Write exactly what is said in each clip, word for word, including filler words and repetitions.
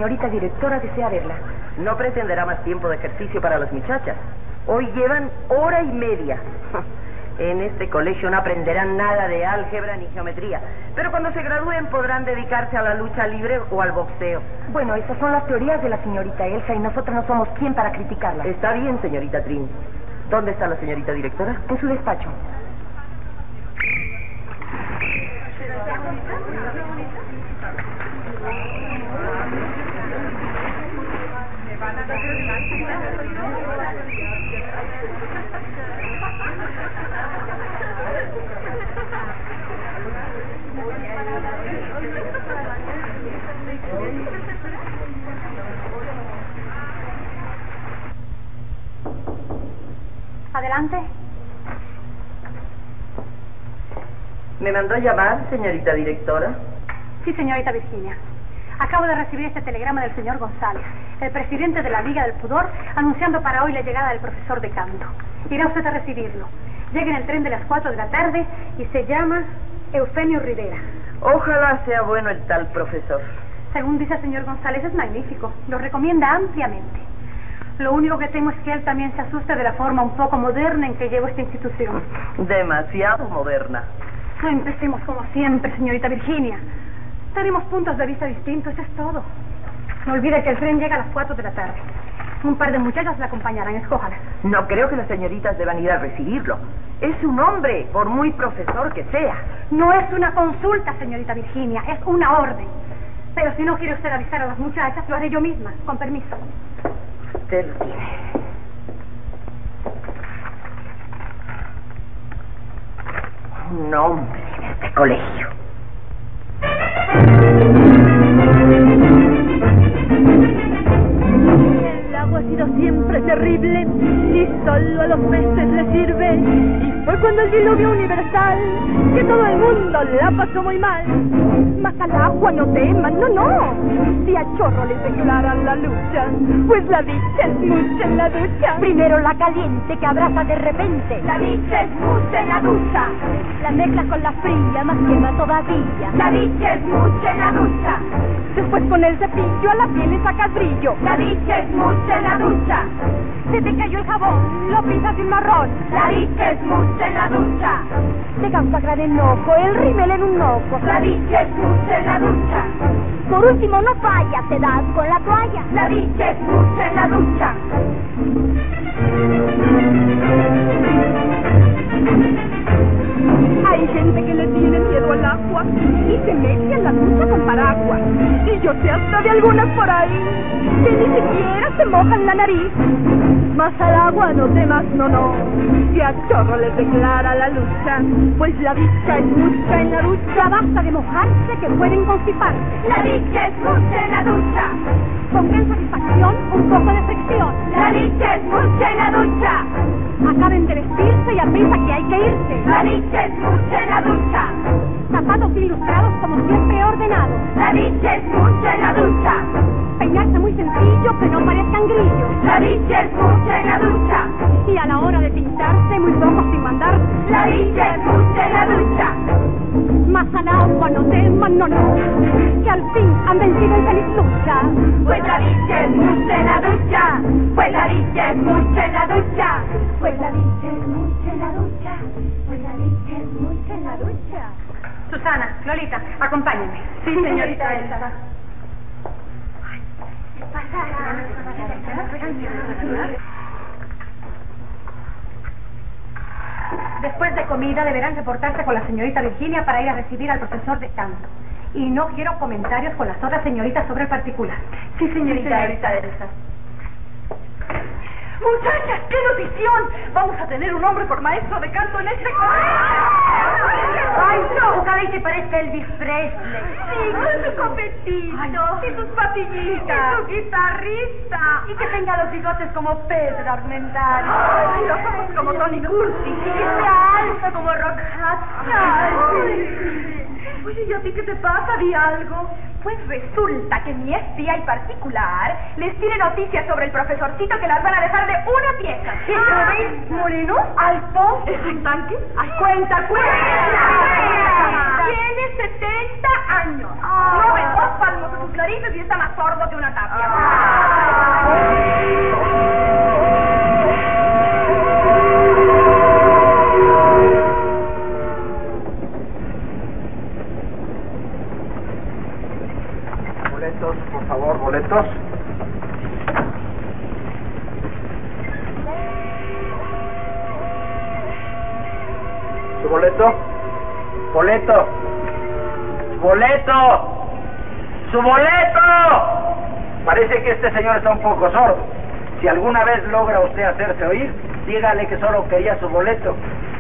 señorita directora desea verla. No pretenderá más tiempo de ejercicio para las muchachas. Hoy llevan hora y media. En este colegio no aprenderán nada de álgebra ni geometría, pero cuando se gradúen podrán dedicarse a la lucha libre o al boxeo. Bueno, esas son las teorías de la señorita Elsa y nosotros no somos quien para criticarla. Está bien, señorita Trin. ¿Dónde está la señorita directora? En su despacho. Adelante. ¿Me mandó llamar, señorita directora? Sí, señorita Virginia. Acabo de recibir este telegrama del señor González, el presidente de la Liga del Pudor, anunciando para hoy la llegada del profesor de canto. Irá usted a recibirlo. Llega en el tren de las cuatro de la tarde y se llama Eufemio Rivera. Ojalá sea bueno el tal profesor. Según dice el señor González, es magnífico. Lo recomienda ampliamente. Lo único que temo es que él también se asuste de la forma un poco moderna en que llevo esta institución. Demasiado moderna. No empecemos como siempre, señorita Virginia. Tenemos puntos de vista distintos, eso es todo. No olvide que el tren llega a las cuatro de la tarde. Un par de muchachas la acompañarán, escójalas. No creo que las señoritas deban ir a recibirlo. Es un hombre, por muy profesor que sea. No es una consulta, señorita Virginia, es una orden. Pero si no quiere usted avisar a las muchachas, lo haré yo misma, con permiso. Usted lo tiene. Un hombre en este colegio. El agua ha sido siempre terrible y solo a los peces le sirve. Y fue cuando el diluvio universal que todo el mundo la pasó muy mal. Mas al agua no teman, no, no. Si a chorro les declaran la lucha, pues la dicha es mucha en la ducha. Primero la caliente que abraza de repente. La dicha es mucha en la ducha. La mezcla con la fría, más quema todavía. La dicha es mucha en la ducha. Después con el cepillo a la piel le sacas brillo. La dicha es mucha en la ducha. Se te cayó el jabón, lo pisas sin marrón. La dicha es mucha en la ducha. Te causa gran enojo, el rímel en un ojo. La dicha es mucha en la ducha. Por último no falla, te das con la toalla. La dicha es mucha en la ducha. Hay gente que le tiene miedo al agua y se mete a la ducha con paraguas. Y yo sé hasta de algunas por ahí que ni siquiera se mojan la nariz. Mas al agua no temas, no, no, que a chorro les declara la lucha. Pues la dicha es mucha en la ducha. Basta de mojarse que pueden constiparse. La dicha es mucha en la ducha. Con gran satisfacción, un poco de fricción. La dicha es mucha en la ducha. Acaben de vestirse y avisa que hay que irse. La dicha es mucha en la ducha. Zapatos ilustrados como siempre ordenados. La dicha es mucha en la ducha. Peinarse muy sencillo que no parezcan grillos. La dicha es mucha en la ducha. Y a la hora de pintarse muy poco sin mandar. La dicha es mucha en la ducha. Mas al agua no teman, no, no, que al fin han vencido en feliz lucha. Pues la dicha es mucha en la ducha. Pues la dicha es mucha en la ducha. Pues la dicha es mucha en la ducha. Pues la dicha es mucha en la ducha. Susana, Lolita, acompáñenme. Sí, señorita Elsa. ¿Qué pasará? Después de comida deberán reportarse con la señorita Virginia para ir a recibir al profesor de canto. Y no quiero comentarios con las otras señoritas sobre el particular. Sí, señorita Elsa. Muchachas, qué notición. Vamos a tener un hombre por maestro de canto en este colegio. Ay, no, ojalá y se parezca a Elvis Presley. Sí, con su copetito. Ay, y sus patillitas. Y su guitarrista. Y que tenga los bigotes como Pedro Armendáriz. Ay, los ojos como Tony Curtis. Y que sea alto como Rock Hudson. Oye, ¿y a ti qué te pasa? Di algo. Pues resulta que mi espía y particular les tiene noticias sobre el profesorcito que las van a dejar de una pieza. ¿Y lo veis moreno? ¿Alto? ¿Es un tanque? ¡Ay, cuenta, cuenta! Tiene setenta años. No ves dos palmos de sus narices y está más sordo que una tapia. Boletos, por favor, boletos. ¿Su boleto? ¡Boleto! ¡Su boleto! ¡Su boleto! Parece que este señor está un poco sordo. Si alguna vez logra usted hacerse oír, dígale que solo quería su boleto.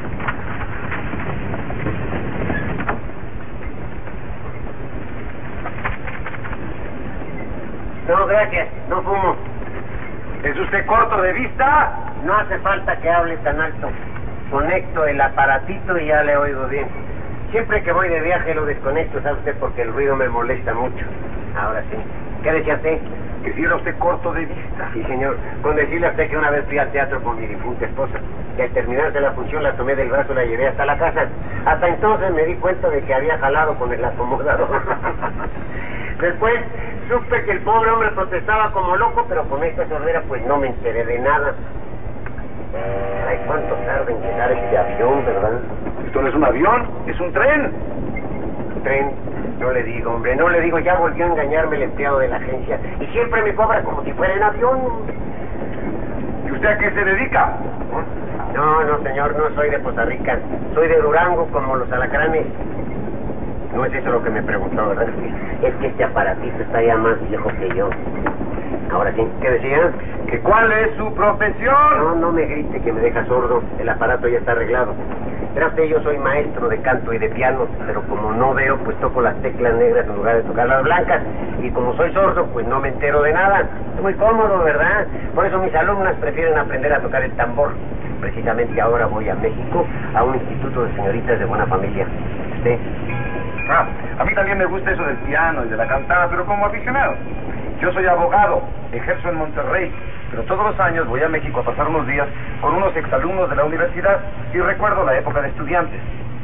No, gracias, no fumo. ¿Es usted corto de vista? No hace falta que hable tan alto. Conecto el aparatito y ya le oigo bien. Siempre que voy de viaje lo desconecto, ¿sabe usted? Porque el ruido me molesta mucho. Ahora sí. ¿Qué decía usted? Que si era usted corto de vista. Sí, señor. Con decirle a usted que una vez fui al teatro con mi difunta esposa. Que al terminarse la función la tomé del brazo y la llevé hasta la casa. Hasta entonces me di cuenta de que había jalado con el acomodador. Después supe que el pobre hombre protestaba como loco, pero con esta sordera pues no me enteré de nada. Ay, ¿cuánto tarda en llegar ese avión, verdad? Esto no es un avión, es un tren. Tren, no le digo, hombre, no le digo, ya volvió a engañarme el empleado de la agencia. Y siempre me cobra como si fuera en avión. ¿Y usted a qué se dedica? No, no, señor, no soy de Costa Rica. Soy de Durango, como los alacranes. No es eso lo que me preguntó, ¿verdad? Es que este aparatito está ya más viejo que yo. Ahora sí, ¿qué decía? ¿Que cuál es su profesión? No, no me grite que me deja sordo. El aparato ya está arreglado. Verá usted, yo soy maestro de canto y de piano, pero como no veo, pues toco las teclas negras en lugar de tocar las blancas. Y como soy sordo, pues no me entero de nada. Es muy cómodo, ¿verdad? Por eso mis alumnas prefieren aprender a tocar el tambor. Precisamente ahora voy a México, a un instituto de señoritas de buena familia. ¿Sí? Ah, a mí también me gusta eso del piano y de la cantada, pero como aficionado. Yo soy abogado, ejerzo en Monterrey, pero todos los años voy a México a pasar unos días con unos exalumnos de la universidad y recuerdo la época de estudiantes.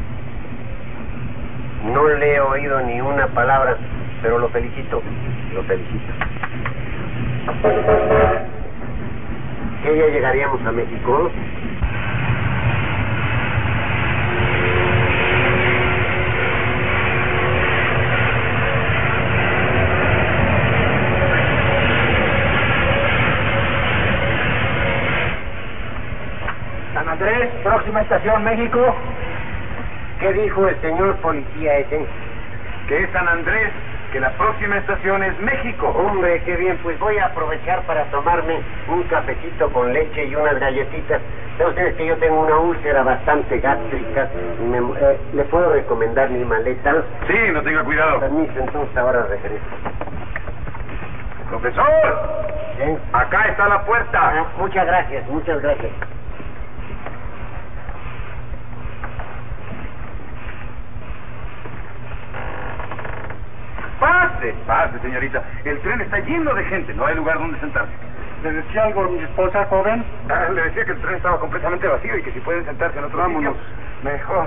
No le he oído ni una palabra, pero lo felicito, lo felicito. ¿Qué día llegaríamos a México? San Andrés, próxima estación, México. ¿Qué dijo el señor policía ese? Que es San Andrés, que la próxima estación es México. Hombre, qué bien, pues voy a aprovechar para tomarme un cafecito con leche y unas galletitas. Saben ustedes que yo tengo una úlcera bastante gástrica. Y me, eh, ¿le puedo recomendar mi maleta? Sí, no tenga cuidado. Permiso, entonces ahora regreso. Profesor, ¿Sí? acá está la puerta. Ah, muchas gracias, muchas gracias. Pase, pase, señorita. El tren está lleno de gente, no hay lugar donde sentarse. ¿Le decía algo a mi esposa, joven? Ah, le decía que el tren estaba completamente vacío y que si pueden sentarse en otro Vámonos. Sitio, mejor.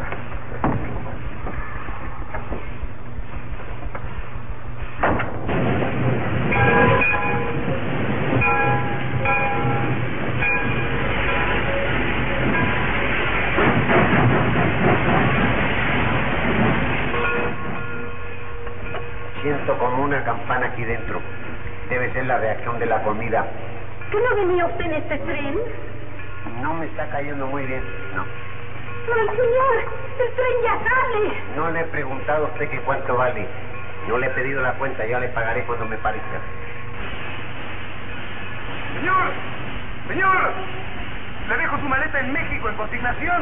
Siento como una campana aquí dentro. Debe ser la reacción de la comida. ¿Que no venía usted en este tren? No me está cayendo muy bien, no. ¡Ay, señor! ¡El tren ya sale! No le he preguntado a usted que cuánto vale. No le he pedido la cuenta, ya le pagaré cuando me parezca. ¡Señor! ¡Señor! Le dejo su maleta en México, en consignación.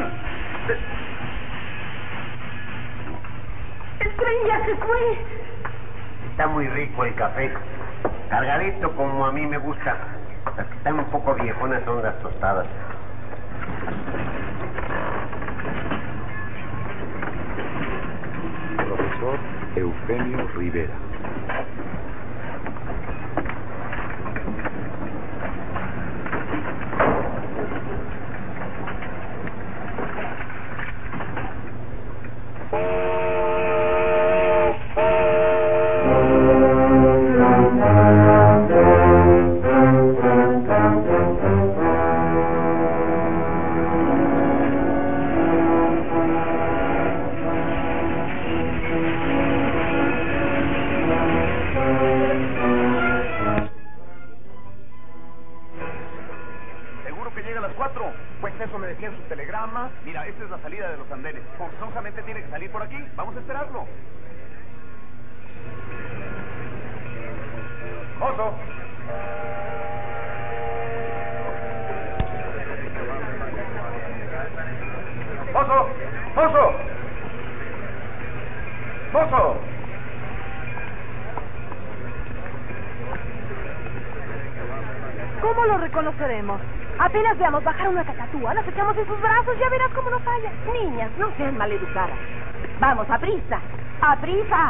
¡El tren ya se fue! Está muy rico el café. Cargadito como a mí me gusta. Las que están un poco viejonas son las tostadas. Profesor Eufemio Rivera. llega a las cuatro. Pues eso me decía en su telegrama. Mira, esta es la salida de los andenes. Forzosamente tiene que salir por aquí. Vamos a esperarlo. ¡Mozo! ¡Mozo! ¡Mozo! ¡Mozo! ¿Cómo lo reconoceremos? Apenas veamos bajar una cacatúa, nos echamos en sus brazos, ya verás cómo nos falla. Niñas, no sean maleducadas. Vamos, a prisa. ¡A prisa!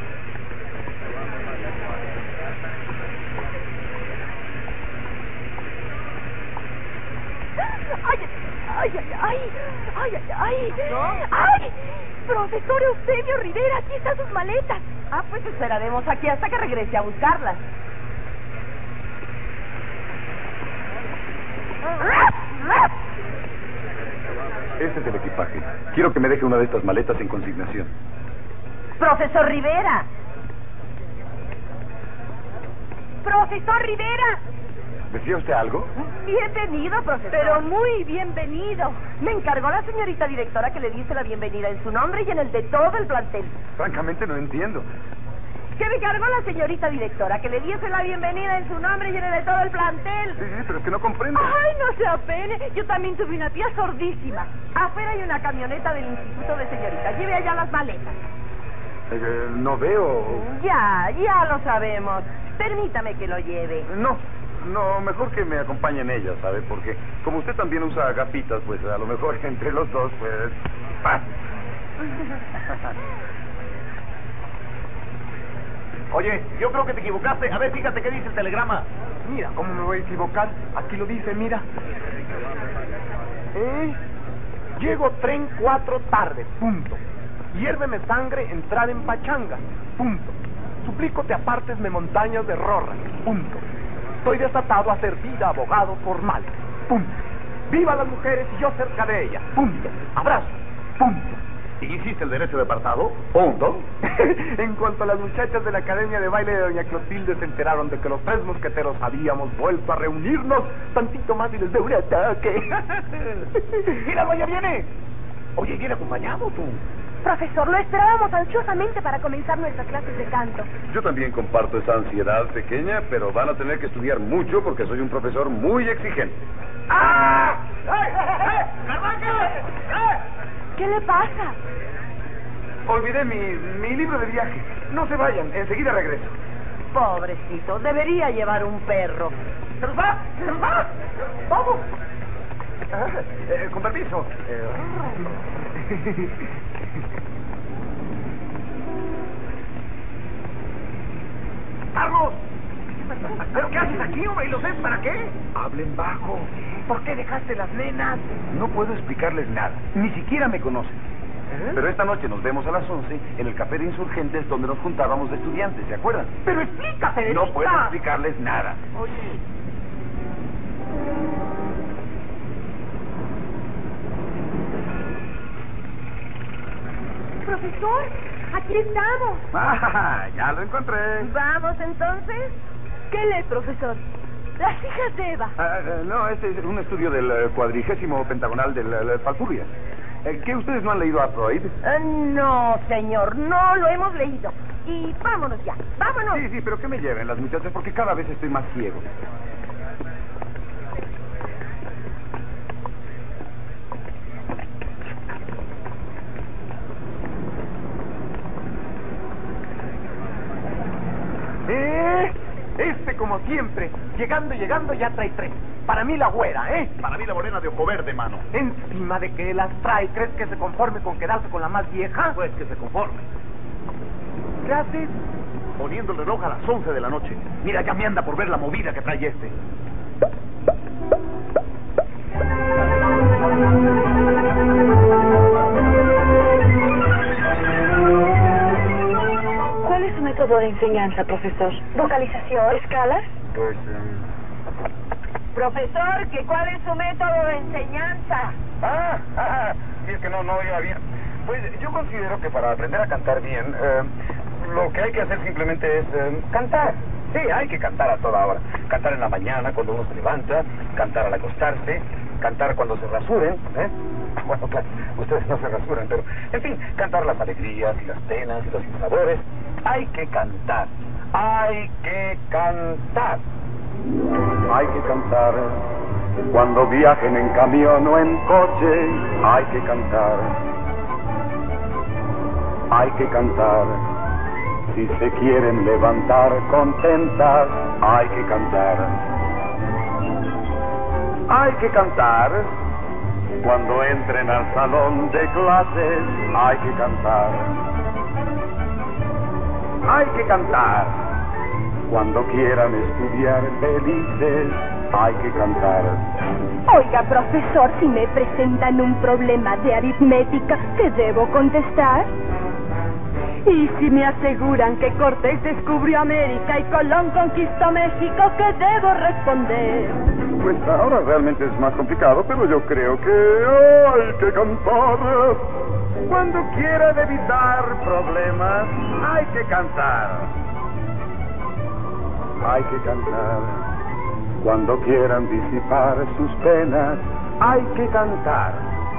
¡Ay, ay, ay, ay! ¡Ay, ay, ay! ¡Ay! Profesor Eufemio Rivera, aquí están sus maletas. Ah, pues esperaremos aquí hasta que regrese a buscarlas. Este es el equipaje. Quiero que me deje una de estas maletas en consignación. ¡Profesor Rivera! ¡Profesor Rivera! ¿Decía usted algo? Bienvenido, profesor. Pero muy bienvenido. Me encargó la señorita directora que le diese la bienvenida en su nombre y en el de todo el plantel. Francamente no entiendo. Que me encargó la señorita directora que le diese la bienvenida en su nombre y en el de todo el plantel. Sí, sí, pero es que no comprendo. Ay, no se apene. Yo también tuve una tía sordísima. Afuera hay una camioneta del Instituto de Señoritas. Lleve allá las maletas. Eh, no veo... Ya, ya lo sabemos. Permítame que lo lleve. No, no, mejor que me acompañen ellas, ¿sabe? Porque como usted también usa gafitas, pues a lo mejor entre los dos, pues... ¡paz! Oye, yo creo que te equivocaste. A ver, fíjate qué dice el telegrama. Mira, ¿cómo me voy a equivocar? Aquí lo dice, mira. ¿Eh? Llego tren cuatro tarde, punto. Hiérveme sangre entrar en pachanga, punto. Suplico te apartes me montañas de rorra, punto. Estoy desatado a ser vida abogado formal, punto. Viva las mujeres y yo cerca de ellas, punto. Abrazo, punto. ¿Y hiciste el derecho de apartado? Punto. En cuanto a las muchachas de la Academia de Baile de Doña Clotilde se enteraron de que los tres mosqueteros habíamos vuelto a reunirnos, tantito más y les de un ataque. ¡Míralo, ya viene! Oye, ¿viene acompañado tú? Profesor, lo esperábamos ansiosamente para comenzar nuestras clases de canto. Yo también comparto esa ansiedad pequeña, pero van a tener que estudiar mucho porque soy un profesor muy exigente. ¡Ah! ¡Eh, eh, eh! ¡Carvaca! ¡Eh! ¿Qué le pasa? Olvidé mi, mi libro de viaje. No se vayan, enseguida regreso. Pobrecito, debería llevar un perro. ¡Se nos va! ¡Se nos va! ¡Vamos! Ah, eh, con permiso. Eh... ¡Carlos! ¿Pero qué haces aquí, hombre? ¿Y los ves para qué? Hablen bajo. ¿Por qué dejaste las nenas? No puedo explicarles nada. Ni siquiera me conocen. ¿Eh? Pero esta noche nos vemos a las once en el Café de Insurgentes donde nos juntábamos de estudiantes, ¿se acuerdan? Pero explícate, No puedo explicarles nada. Oye. Profesor, aquí estamos. Ah, ya lo encontré. ¿Vamos entonces? ¿Qué lee, profesor? Las hijas de Eva. Ah, eh, no, este es un estudio del eh, cuadrigésimo pentagonal de la, la Falpurria. Eh, ¿Qué ustedes no han leído a Freud? Eh, no, señor, no lo hemos leído. Y vámonos ya, vámonos. Sí, sí, pero que me lleven las muchachas porque cada vez estoy más ciego. ¿Eh? Este, como siempre, llegando, llegando, ya trae tres. Para mí la güera, ¿eh? Para mí la morena de ojo verde, mano. Encima de que las trae, ¿crees que se conforme con quedarse con la más vieja? Pues que se conforme. ¿Qué haces? Poniendo el reloj a las once de la noche. Mira, ya me anda por ver la movida que trae este. ¿Cuál es su método de enseñanza, profesor? Vocalización. ¿Escalas? Pues... Eh... Profesor, ¿que ¿cuál es su método de enseñanza? Ah, ah, sí, es que no, no oiga bien. Pues yo considero que para aprender a cantar bien, eh, lo que hay que hacer simplemente es eh, cantar. Sí, hay que cantar a toda hora. Cantar en la mañana cuando uno se levanta, cantar al acostarse, cantar cuando se rasuren, ¿eh? Bueno, claro, ustedes no se rasuran, pero, en fin, cantar las alegrías y las penas y los sinsabores. Hay que cantar, hay que cantar. Hay que cantar cuando viajen en camión o en coche. Hay que cantar. Hay que cantar si se quieren levantar contentas. Hay que cantar. Hay que cantar cuando entren al salón de clases. Hay que cantar. Hay que cantar cuando quieran estudiar felices. Hay que cantar. Oiga, profesor, si me presentan un problema de aritmética, ¿qué debo contestar? Y si me aseguran que Cortés descubrió América y Colón conquistó México, ¿qué debo responder? Pues ahora realmente es más complicado, pero yo creo que hay que cantar. Cuando quieran evitar problemas, hay que cantar. Hay que cantar. Cuando quieran disipar sus penas, hay que cantar.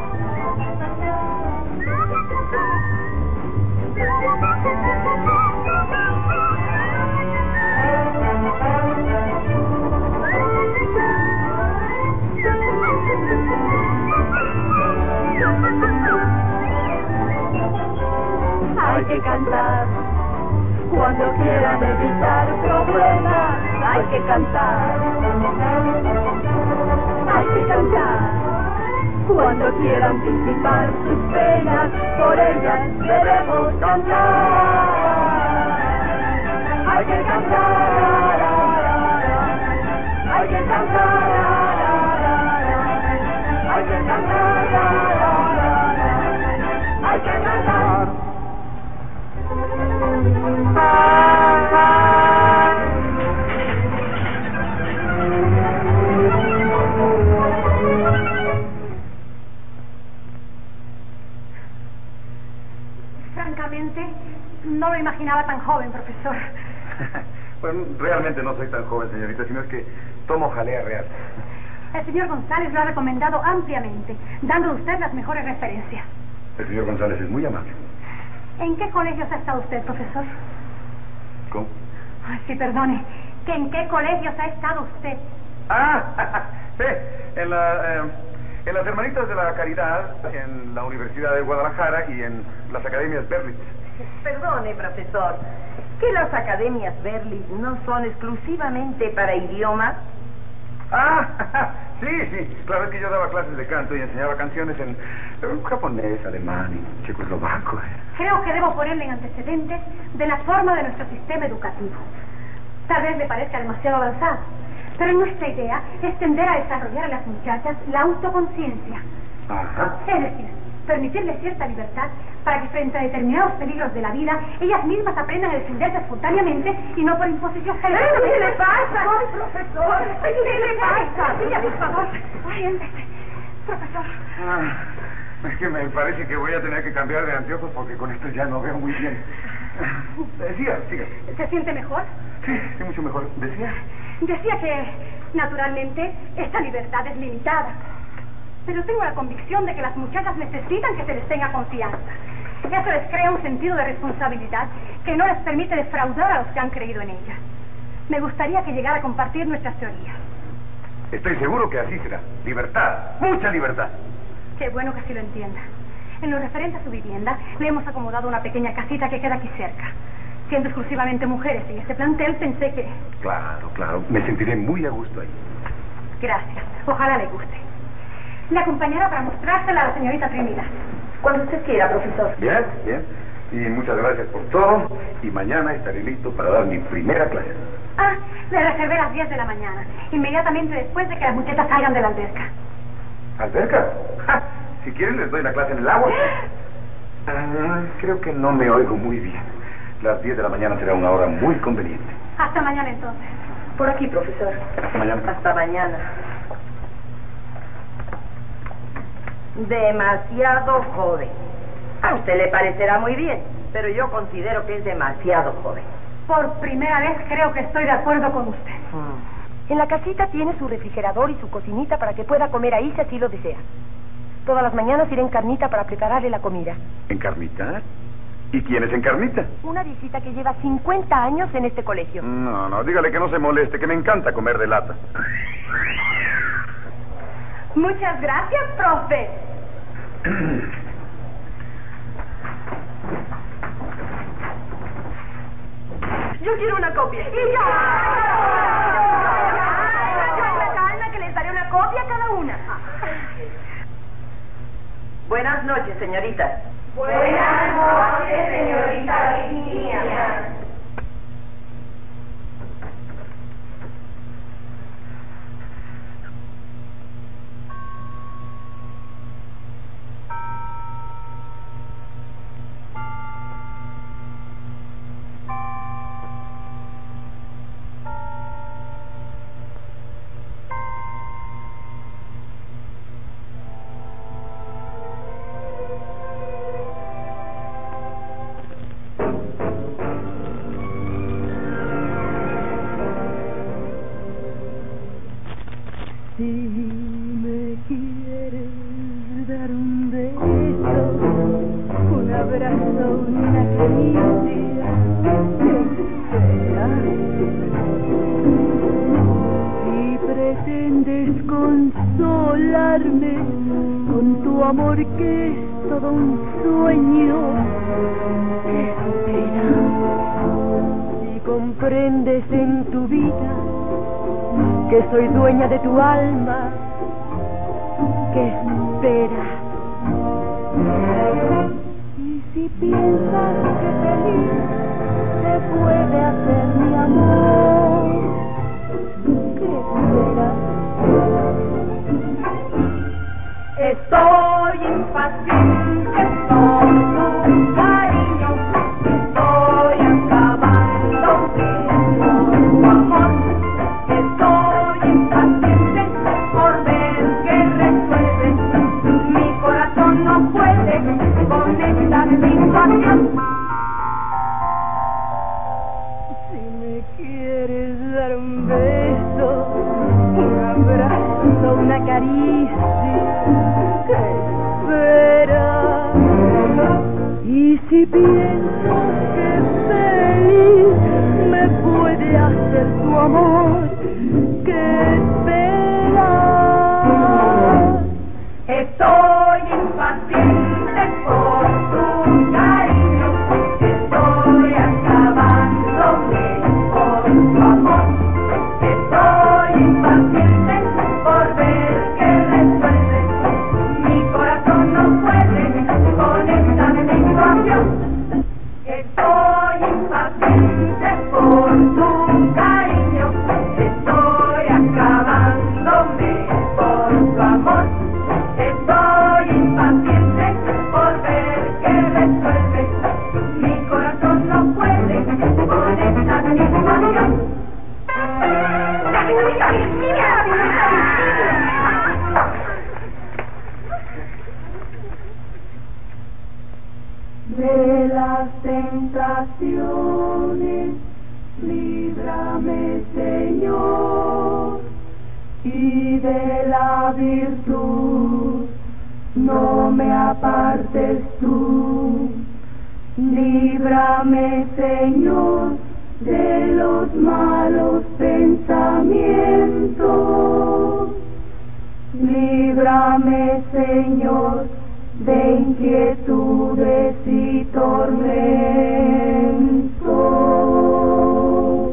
Hay que cantar. Cuando quieran evitar problemas, hay que cantar. Hay que cantar. Cuando quieran disipar sus penas, por ellas debemos cantar. Hay que cantar. Hay que cantar. Hay que cantar. Hay que cantar. Francamente, no lo imaginaba tan joven, profesor. Bueno, realmente no soy tan joven, señorita, sino es que tomo jalea real. El señor González lo ha recomendado ampliamente, dando a usted las mejores referencias. El señor González es muy amable. ¿En qué colegios ha estado usted, profesor? ¿Cómo? Ay, sí, perdone. ¿Que ¿En qué colegios ha estado usted? Ah, sí, en, la, eh, en las Hermanitas de la Caridad, en la Universidad de Guadalajara y en las Academias Berlitz. Perdone, profesor, ¿que las Academias Berlitz no son exclusivamente para idiomas? Ah, sí, sí, claro, es que yo daba clases de canto y enseñaba canciones en, en japonés, alemán y checoslovaco. Creo que debo ponerle en antecedentes de la forma de nuestro sistema educativo. Tal vez le parezca demasiado avanzado, pero nuestra idea es tender a desarrollar a las muchachas la autoconciencia. Ajá. Es decir, permitirles cierta libertad para que frente a determinados peligros de la vida, ellas mismas aprendan a defenderse espontáneamente y no por imposición. ¿Qué le pasa? ¡Ay, profesor! ¿Qué le pasa? Mira, por favor. Siéntese, profesor. Ah, es que me parece que voy a tener que cambiar de anteojos porque con esto ya no veo muy bien. Decía, siga. ¿Se siente mejor? Sí, sí, mucho mejor. ¿Decía? Decía que, naturalmente, esta libertad es limitada. Pero tengo la convicción de que las muchachas necesitan que se les tenga confianza. Eso les crea un sentido de responsabilidad que no les permite defraudar a los que han creído en ellas. Me gustaría que llegara a compartir nuestras teorías. Estoy seguro que así será. Libertad, mucha libertad. Qué bueno que así lo entienda. En lo referente a su vivienda, le hemos acomodado una pequeña casita que queda aquí cerca. Siendo exclusivamente mujeres en este plantel, pensé que... Claro, claro. Me sentiré muy a gusto ahí. Gracias. Ojalá le guste. Le acompañará para mostrársela a la señorita Trinidad. Cuando usted quiera, profesor. Bien, bien. Y muchas gracias por todo. Y mañana estaré listo para dar mi primera clase. Ah, le reservé a las diez de la mañana, inmediatamente después de que las muchachas salgan de la alberca. ¿Alberca? Ja, si quieren les doy la clase en el agua. Ah, creo que no me oigo muy bien. Las diez de la mañana será una hora muy conveniente. Hasta mañana entonces. Por aquí, profesor. Hasta mañana. Hasta mañana. Demasiado joven. A usted le parecerá muy bien, pero yo considero que es demasiado joven. Por primera vez creo que estoy de acuerdo con usted. Mm. En la casita tiene su refrigerador y su cocinita para que pueda comer ahí si así lo desea. Todas las mañanas iré en Carnita para prepararle la comida. ¿En Carnita? ¿Y quién es en Carnita? Una visita que lleva cincuenta años en este colegio. No, no, dígale que no se moleste, que me encanta comer de lata. Muchas gracias, profe. Yo quiero una copia. ¡Y yo! Calma, calma, que les daré una copia a cada una. Buenas noches, señoritas. Buenas noches, señorita Virginia. Si me quieres dar un beso, un abrazo, una caricia, ¿qué será? Si pretendes consolarme con tu amor que es todo un sueño, ¿qué será? Si comprendes en tu vida que soy dueña de tu alma, ¿qué esperas? Y si piensas que feliz te puede hacer mi amor, ¿qué esperas? Estoy impaciente por tu cariño, estoy acabando por tu amor. Estoy impaciente por ver que resuelves. Mi corazón no puede con esta situación. Si me quieres dar un beso, un abrazo, una caricia, ¿qué esperas? Y si piensas que feliz me puede hacer tu amor, ¿qué esperas? Estoy impaciente por tu cariño, estoy acabándome por tu amor. Estoy impaciente por ver que resuelves. Mi corazón no puede con esta situación. Estoy impaciente por tu cariño, estoy acabándome por tu amor. Estoy impaciente por ver que resuelves. Mi corazón no puede con esta situación. De las tentaciones, líbrame, Señor, y de la virtud no me apartes tú. Líbrame, Señor, de los malos pensamientos. Líbrame, Señor, de inquietudes y tormentos.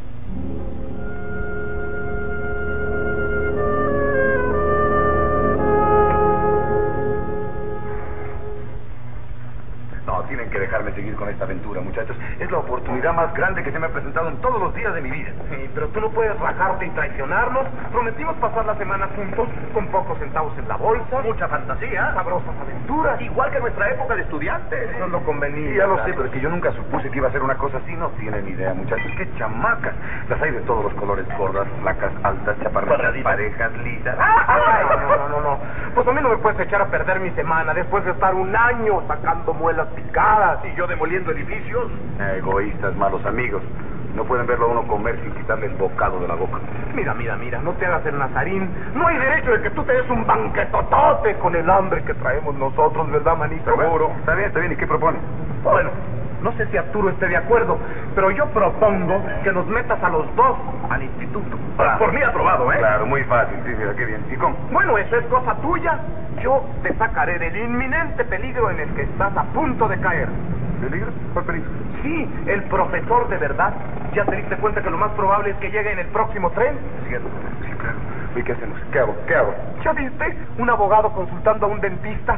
No, tienen que dejarme seguir con esta aventura, muchachos. Es la oportunidad más grande que se me ha presentado en todos los días de mi vida. Sí, pero tú no puedes rajarte y traicionarnos. Prometimos pasar la semana juntos, con pocos centavos en la bolsa. Mucha fantasía. Sabrosas aventuras. Igual que nuestra época de estudiantes. Eso es lo conveniente. Sí, ya lo sé, pero es que yo nunca supuse que iba a ser una cosa así. No tienen idea, muchachos. ¡Qué chamacas! Las hay de todos los colores. Gordas, flacas, altas, chaparritas, parejas, lisas. Ay, no, no, no, no. Pues a mí no me puedes echar a perder mi semana después de estar un año sacando muelas picadas. Y yo demoliendo edificios. Egoístas, malos amigos. No pueden verlo a uno comer sin quitarle el bocado de la boca. Mira, mira, mira, no te hagas el nazarín. No hay derecho de que tú te des un banquetotote con el hambre que traemos nosotros, ¿verdad, manito? Seguro. Está bien, está bien. ¿Y qué propone? Bueno, no sé si Arturo esté de acuerdo, pero yo propongo que nos metas a los dos al instituto. Ah, por mí aprobado, ¿eh? Claro, muy fácil. Sí, mira, qué bien. ¿Y cómo? Bueno, eso es cosa tuya. Yo te sacaré del inminente peligro en el que estás a punto de caer. ¿Peligro? ¿Cuál peligro? Sí, el profesor de verdad. ¿Ya te diste cuenta que lo más probable es que llegue en el próximo tren? Cierto. Sí, claro. ¿Y qué hacemos? ¿Qué hago? ¿Qué hago? ¿Ya viste? Un abogado consultando a un dentista.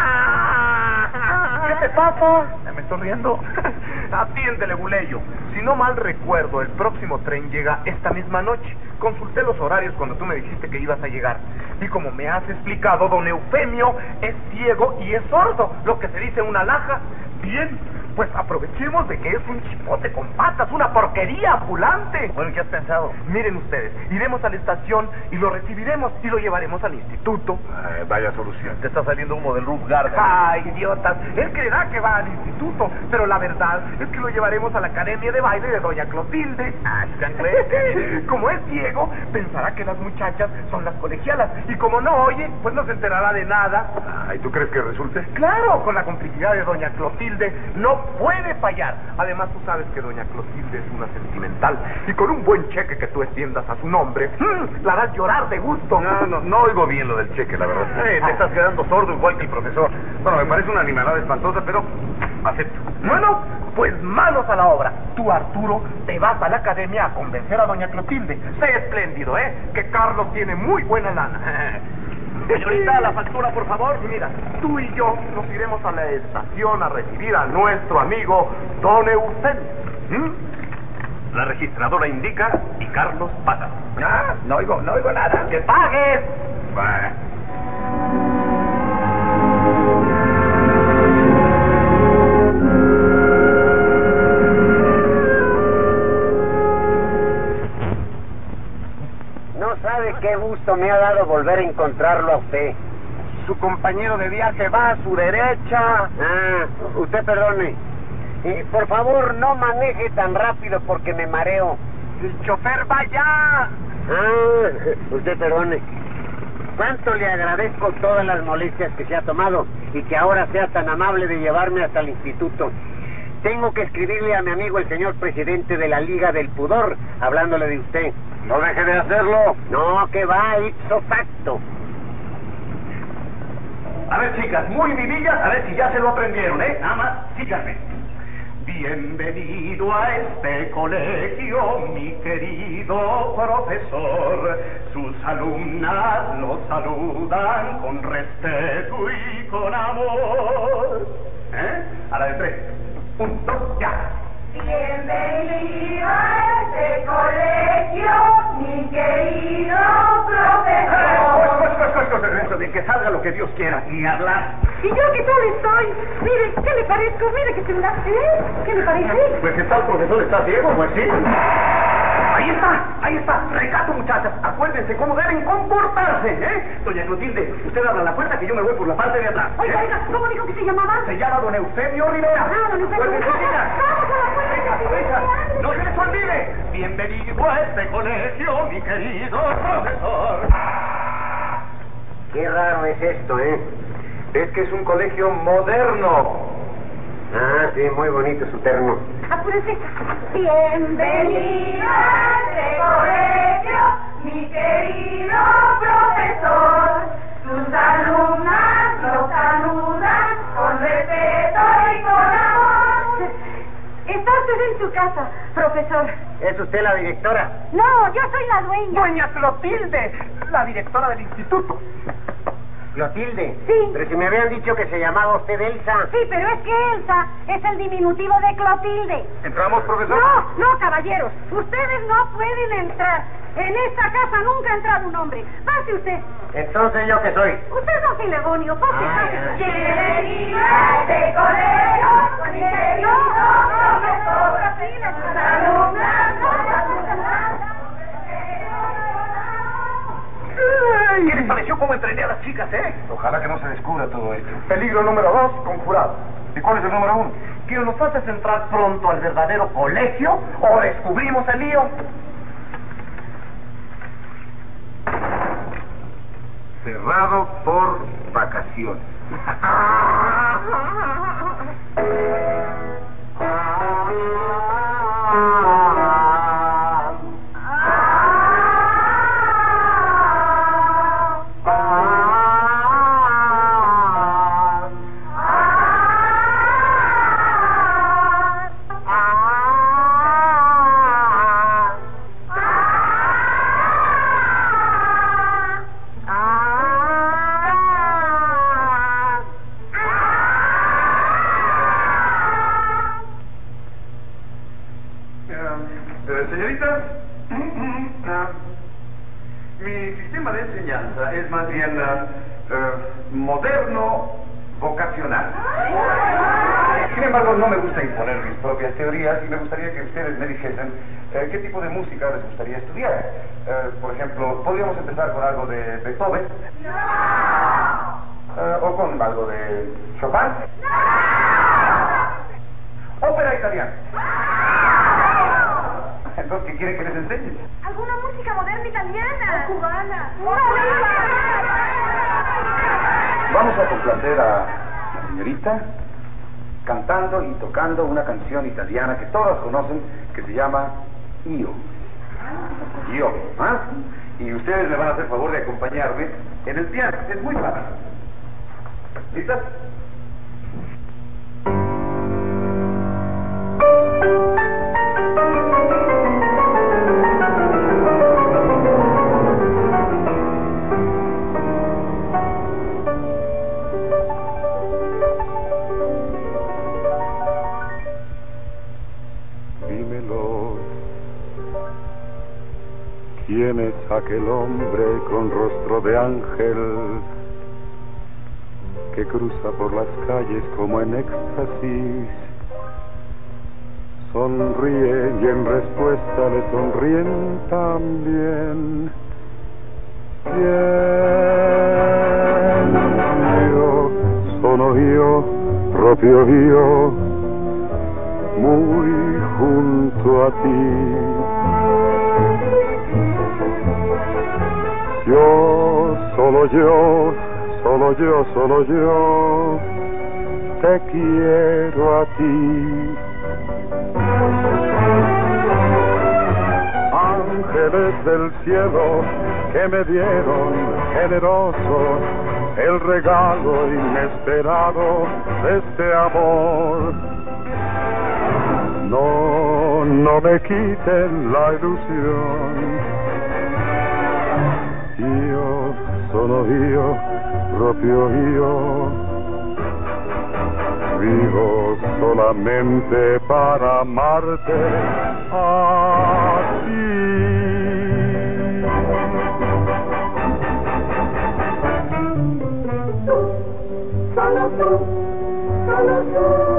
¿Qué te pasa? Me estoy riendo. Atiéndele, Buleyo. Si no mal recuerdo, el próximo tren llega esta misma noche. Consulté los horarios cuando tú me dijiste que ibas a llegar. Y como me has explicado, don Eufemio es ciego y es sordo, lo que se dice una alhaja. Bien, pues aprovechemos de que es un chipote con patas, una porquería ambulante. Bueno, ¿qué has pensado? Miren ustedes, iremos a la estación y lo recibiremos y lo llevaremos al instituto. Ay, vaya solución. Te está saliendo humo del Roof Garden. Ay, idiotas, él creerá que va al instituto, pero la verdad es que lo llevaremos a la academia de baile de doña Clotilde. Ah, chanclete. Como es ciego, pensará que las muchachas son las colegialas, y como no oye, pues no se enterará de nada. Ay, ¿tú crees que resulte? Claro, con la complicidad de doña Clotilde no puede fallar. Además, tú sabes que doña Clotilde es una sentimental, y con un buen cheque que tú extiendas a su nombre, mmm, la harás llorar de gusto. No, no, no oigo bien lo del cheque, la verdad. Eh, te estás quedando sordo igual que el profesor. Bueno, me parece una animalada espantosa, pero acepto. Bueno, pues manos a la obra. Tú, Arturo, te vas a la academia a convencer a doña Clotilde. Sé espléndido, ¿eh? Que Carlos tiene muy buena lana. Señorita, la factura, por favor. Mira, tú y yo nos iremos a la estación a recibir a nuestro amigo Don Eufemio. ¿Mm? La registradora indica y Carlos pasa. Ah, no oigo, no oigo nada. ¡Que pagues! Bah. No sabe qué gusto me ha dado volver a encontrarlo a usted. Su compañero de viaje va a su derecha. Ah, usted perdone. Eh, por favor, no maneje tan rápido porque me mareo. El chofer va ya. Ah, usted perdone. Cuánto le agradezco todas las molestias que se ha tomado y que ahora sea tan amable de llevarme hasta el instituto. Tengo que escribirle a mi amigo el señor presidente de la Liga del Pudor, hablándole de usted. No deje de hacerlo. No, que va ipso facto. A ver, chicas, muy vivillas, a ver si ya se lo aprendieron, ¿eh? Nada más, síganme. Bienvenido a este colegio, mi querido profesor. Sus alumnas lo saludan con respeto y con amor. ¿Eh? A la de tres. Un, dos, ya. Bienvenido a este colegio, mi querido profesor. Pues, pues, pues, pues, pues, de que salga lo que Dios quiera, ni hablar. ¿Y yo qué tal estoy? Mire, ¿qué le parezco? Mire que tendrá... ¿Eh? ¿Qué le parece? Pues está el profesor, está ciego, pues sí. Ahí está, ahí está. Recato, muchachas. Acuérdense cómo deben comportarse, ¿eh? Doña Clotilde, usted abra la puerta que yo me voy por la parte de atrás. Oiga, ¿eh? oiga, ¿cómo dijo que se llamaba? Se llama don Eufemio Rivera. Ah, don Eufemio. Acuérdense, chicas. Vamos a la puerta. Venga, venga. No se les olvide. Bienvenido a este colegio, mi querido profesor. Qué raro es esto, ¿eh? Es que es un colegio moderno. Ah, sí, muy bonito su terno. Apúrese. Bienvenido a este colegio, mi querido profesor. Sus alumnas lo saludan con respeto y con amor. Está usted en su casa, profesor. ¿Es usted la directora? No, yo soy la dueña. Doña Clotilde, la directora del instituto. ¿Clotilde? Sí. Pero si me habían dicho que se llamaba usted Elsa. Sí, pero es que Elsa es el diminutivo de Clotilde. ¿Entramos, profesor? No, no, caballeros. Ustedes no pueden entrar. En esta casa nunca ha entrado un hombre. Pase usted. Entonces, ¿yo qué soy? Usted es don Filegonio. Pase, Ah, pase. ya. Bienvenido a este colegio, mi querido profesor. Sus alumnas lo saludan. ¡Ay! ¿Qué les pareció cómo entrené a las chicas, eh? Ojalá que no se descubra todo esto. Peligro número dos, conjurado. ¿Y cuál es el número uno? ¿Que nos haces entrar pronto al verdadero colegio o descubrimos el lío? Cerrado por vacaciones. Señoritas, mi sistema de enseñanza es más bien uh, uh, moderno vocacional. Sin embargo, no me gusta imponer mis propias teorías y me gustaría que ustedes me dijesen eh, qué tipo de música les gustaría estudiar. Eh, por ejemplo, podríamos empezar con algo de Beethoven. No. Eh, o con algo de Chopin. No. Ópera italiana. Entonces, ¿qué quieren que les enseñe? ¿Alguna música moderna italiana? O cubana. Vamos a complacer a la señorita cantando y tocando una canción italiana que todas conocen, que se llama Io. Io, ¿ah? Y ustedes me van a hacer favor de acompañarme en el piano. Es muy fácil. ¿Listas? ¿Quién es aquel hombre con rostro de ángel que cruza por las calles como en éxtasis? Sonríe y en respuesta le sonríen también. ¿Quién? Yo, sono io, proprio io, muy junto a ti. Yo, solo yo, solo yo, solo yo, te quiero a ti. Ángeles del cielo que me dieron generosos el regalo inesperado de este amor. No, no me quiten la ilusión. Io sono io, proprio io, vivo solamente para amarte a ti. Solo tú, solo tú.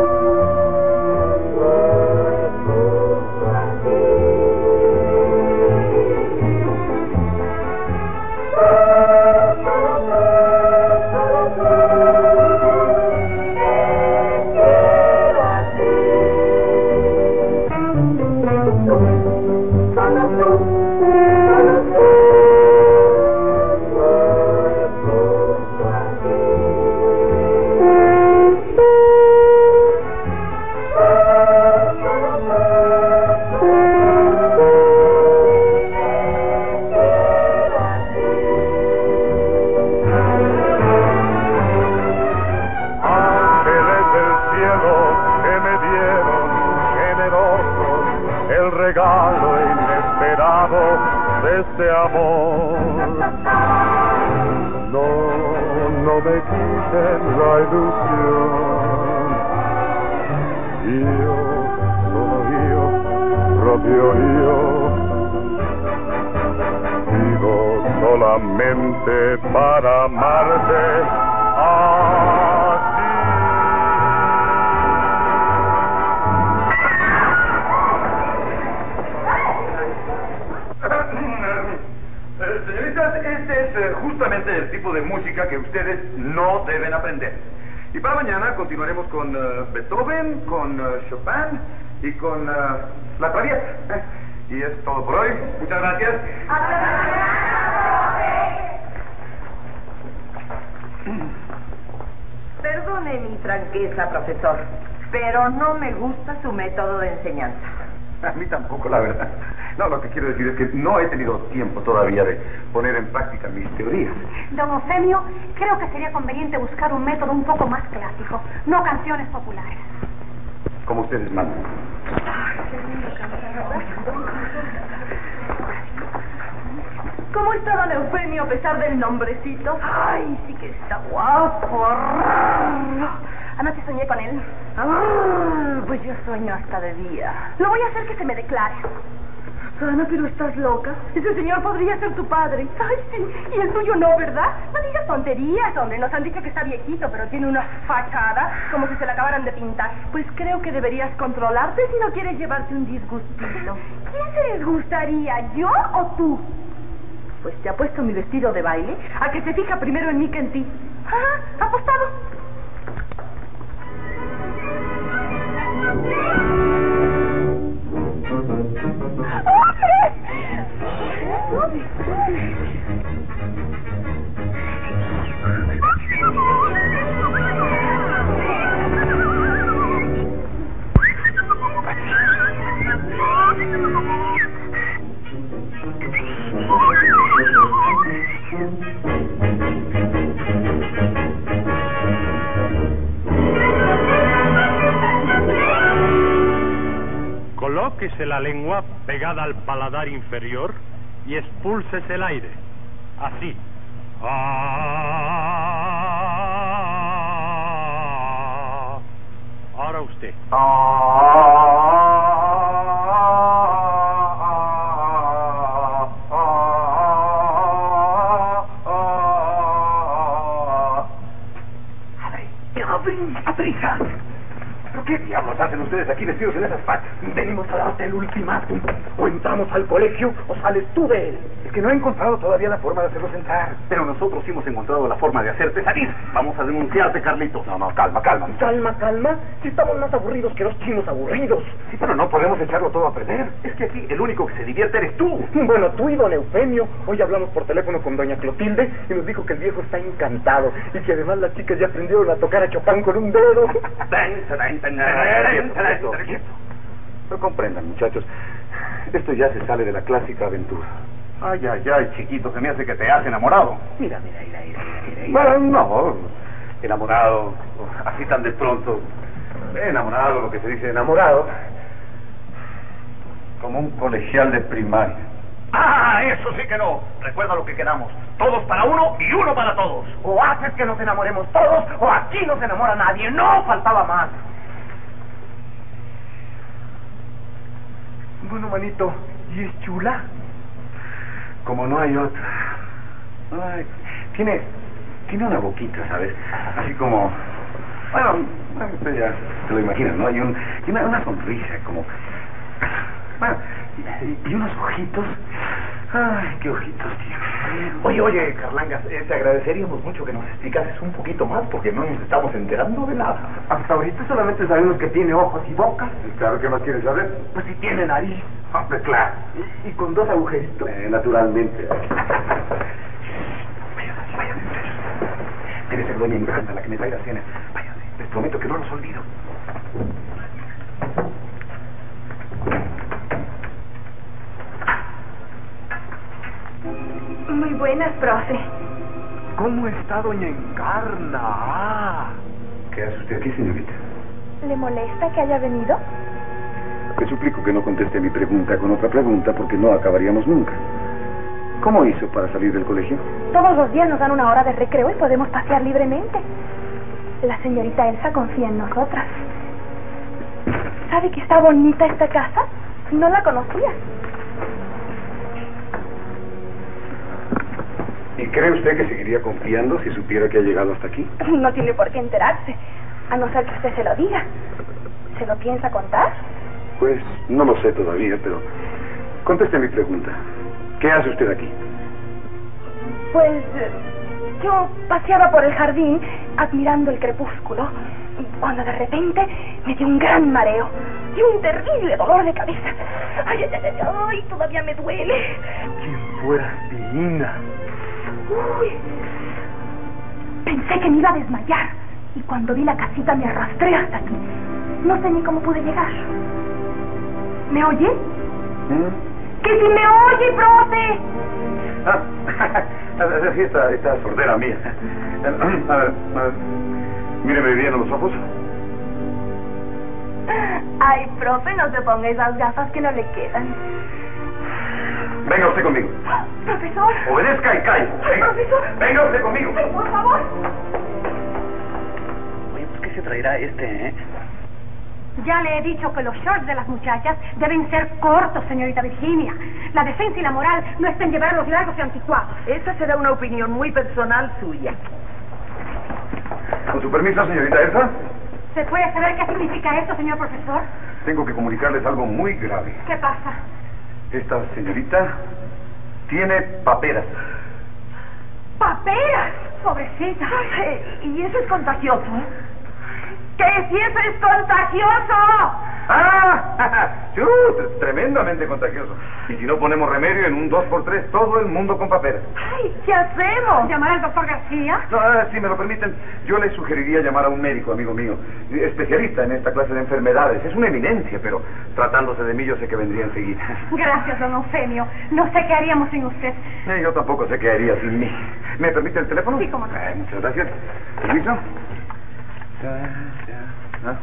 Este amor, no, no me quiten la ilusión. Io sono io, proprio io, vivo solamente para amarte a ti. Señoritas, este es eh, justamente el tipo de música que ustedes no deben aprender. Y para mañana continuaremos con uh, Beethoven, con uh, Chopin y con uh, La Traviata. Eh, y es todo por hoy. Muchas gracias. ¡Hasta mañana, profe! Perdone mi franqueza, profesor, pero no me gusta su método de enseñanza. A mí tampoco, la verdad. No, lo que quiero decir es que no he tenido tiempo todavía de poner en práctica mis teorías. Don Eufemio, creo que sería conveniente buscar un método un poco más clásico, no canciones populares. Como ustedes mandan. ¿Cómo está don Eufemio a pesar del nombrecito? Ay, sí que está guapo. Anoche soñé con él. Ah, pues yo sueño hasta de día. Lo voy a hacer que se me declare. Ana, pero estás loca. Ese señor podría ser tu padre. Ay, sí. Y el tuyo no, ¿verdad? No digas tonterías, hombre. Nos han dicho que está viejito, pero tiene una fachada como si se la acabaran de pintar. Pues creo que deberías controlarte si no quieres llevarte un disgustito. ¿Quién se disgustaría, yo o tú? Pues te ha puesto mi vestido de baile a que se fija primero en mí que en ti. Ah, apostado. Colóquese la lengua pegada al paladar inferior y expúlsese el aire. Así. Ah. Ahora usted. ¡Abrija! ¿Pero qué diablos hacen ustedes aquí vestidos en esas fatas? Venimos a darte el ultimátum. O entramos al colegio o sales tú de él. Es que no he encontrado todavía la forma de hacerlos entrar. Pero nosotros hemos encontrado la forma de hacerte salir. Vamos a denunciarte, Carlito. No, no, calma, calma. Calma, calma. Si estamos más aburridos que los chinos aburridos. Sí, pero no podemos echarlo todo a perder. Es que aquí el único que se divierte eres tú. Bueno, tú y don Eufemio. Hoy hablamos por teléfono con doña Clotilde y nos dijo que el viejo está encantado. Y que además las chicas ya aprendieron a tocar a Chopin con un dedo. No comprendan, muchachos. Esto ya se sale de la clásica aventura. Ay, ay, ay, chiquito, se me hace que te has enamorado. Mira, mira, mira, mira, mira, mira. Bueno, no, enamorado, así tan de pronto. Enamorado, lo que se dice enamorado. Como un colegial de primaria. ¡Ah, eso sí que no! Recuerda lo que quedamos. Todos para uno y uno para todos. O haces que nos enamoremos todos, o aquí no se enamora nadie. ¡No! Faltaba más. Bueno, manito, ¿y es chula? Como no hay otra. Ay, tiene, tiene una boquita, ¿sabes? Así como... Bueno, usted ya se lo imagina, ¿no? Hay un, y una, una sonrisa, como... Bueno, y, y unos ojitos... Ay, qué ojitos tiene. Oye, oye, Carlangas, eh, te agradeceríamos mucho que nos explicases un poquito más, porque no nos estamos enterando de nada. Hasta ahorita solamente sabemos que tiene ojos y boca. Claro, ¿qué más quieres saber? Pues si tiene nariz. Ah, pues claro. Y, y con dos agujeritos. Eh, naturalmente. Váyanse, váyanse. Debe ser doña Engrana la que me trae la cena. Váyanse, les prometo que no los olvido. Muy buenas, profe. ¿Cómo está doña Encarna? Ah. ¿Qué hace usted aquí, señorita? ¿Le molesta que haya venido? Le suplico que no conteste mi pregunta con otra pregunta porque no acabaríamos nunca. ¿Cómo hizo para salir del colegio? Todos los días nos dan una hora de recreo y podemos pasear libremente. La señorita Elsa confía en nosotras. ¿Sabe que está bonita esta casa? No la conocía. ¿Y cree usted que seguiría confiando si supiera que ha llegado hasta aquí? No tiene por qué enterarse, a no ser que usted se lo diga. ¿Se lo piensa contar? Pues no lo sé todavía, pero conteste mi pregunta. ¿Qué hace usted aquí? Pues yo paseaba por el jardín admirando el crepúsculo, cuando de repente me dio un gran mareo y un terrible dolor de cabeza. Ay, ay, ay, ay, ay, todavía me duele. ¿Quién fueras, divina? Uy, pensé que me iba a desmayar y cuando vi la casita me arrastré hasta aquí. No sé ni cómo pude llegar. ¿Me oye? ¿Mm? ¡Que si me oye, profe! Ah, esta, esta sordera mía. A ver, a ver, míreme bien a los ojos. Ay, profe, no se ponga esas gafas que no le quedan. Venga usted conmigo. Profesor. Obedezca y calle. Venga. Profesor. Venga usted conmigo. Ay, por favor. Oye, pues ¿qué se traerá este, eh? Ya le he dicho que los shorts de las muchachas deben ser cortos, señorita Virginia. La decencia y la moral no está en llevarlos largos y anticuados. Esa será una opinión muy personal suya. Con su permiso, señorita Elsa. ¿Se puede saber qué significa esto, señor profesor? Tengo que comunicarles algo muy grave. ¿Qué pasa? Esta señorita tiene paperas. ¡Paperas! Pobrecita. Ay, y eso es contagioso, ¿eh? ¡Que si eso es contagioso! ¡Ah! ¡Chut! Tremendamente contagioso. Y si no ponemos remedio, en un dos por tres, todo el mundo con paperas. ¡Ay! ¿Qué hacemos? ¿Llamar al doctor García? No, ah, si me lo permiten, yo le sugeriría llamar a un médico, amigo mío, especialista en esta clase de enfermedades. Es una eminencia, pero tratándose de mí yo sé que vendría enseguida. Gracias, don Eufemio. No sé qué haríamos sin usted. Eh, yo tampoco sé qué haría sin mí. ¿Me permite el teléfono? Sí, cómo no. Eh, muchas gracias. ¿Permiso? ¿Ah?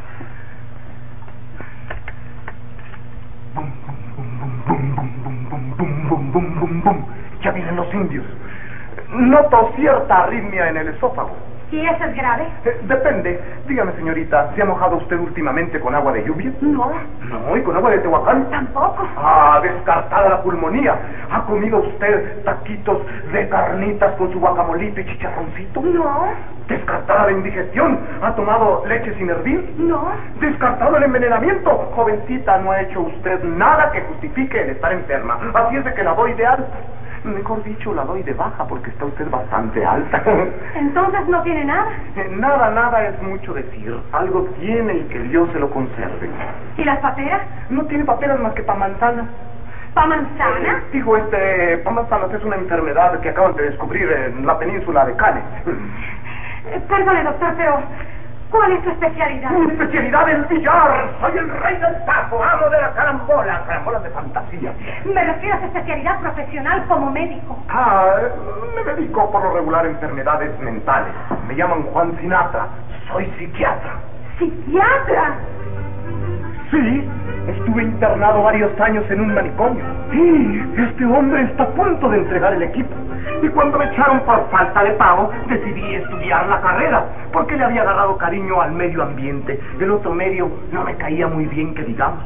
Bum, bum, bum, bum, bum, bum, bum, bum, bum, bum, bum, bum. Ya vienen los indios. Noto cierta arritmia en el esófago. ¿Y eso es grave? Eh, depende. Dígame, señorita, ¿se ha mojado usted últimamente con agua de lluvia? No. No, ¿y con agua de Tehuacán? Tampoco. Ah, descartada la pulmonía. ¿Ha comido usted taquitos de carnitas con su guacamolito y chicharroncito? No. Descartada la indigestión. ¿Ha tomado leche sin hervir? No. Descartado el envenenamiento. Jovencita, no ha hecho usted nada que justifique el estar enferma. Así es de que la doy de alta. Mejor dicho, la doy de baja porque está usted bastante alta. Entonces no tiene nada. Eh, Nada, nada es mucho decir. Algo tiene y que Dios se lo conserve. ¿Y las paperas? No tiene paperas más que pa' manzana. ¿Pa manzana? Eh, digo, este, pa' manzanas es una enfermedad que acaban de descubrir en la península de Cannes. Eh, perdone, doctor, pero ¿cuál es su especialidad? Mi especialidad es el billar. Soy el rey del taco, amo de la carambola, carambola de fantasía. Me refiero a su especialidad profesional como médico. Ah, me dedico por lo regular a enfermedades mentales. Me llaman Juan Sinatra. Soy psiquiatra. ¿Psiquiatra? Sí, estuve internado varios años en un manicomio. Y este hombre está a punto de entregar el equipo. Y cuando me echaron por falta de pago, decidí estudiar la carrera, porque le había agarrado cariño al medio ambiente. El otro medio no me caía muy bien, que digamos.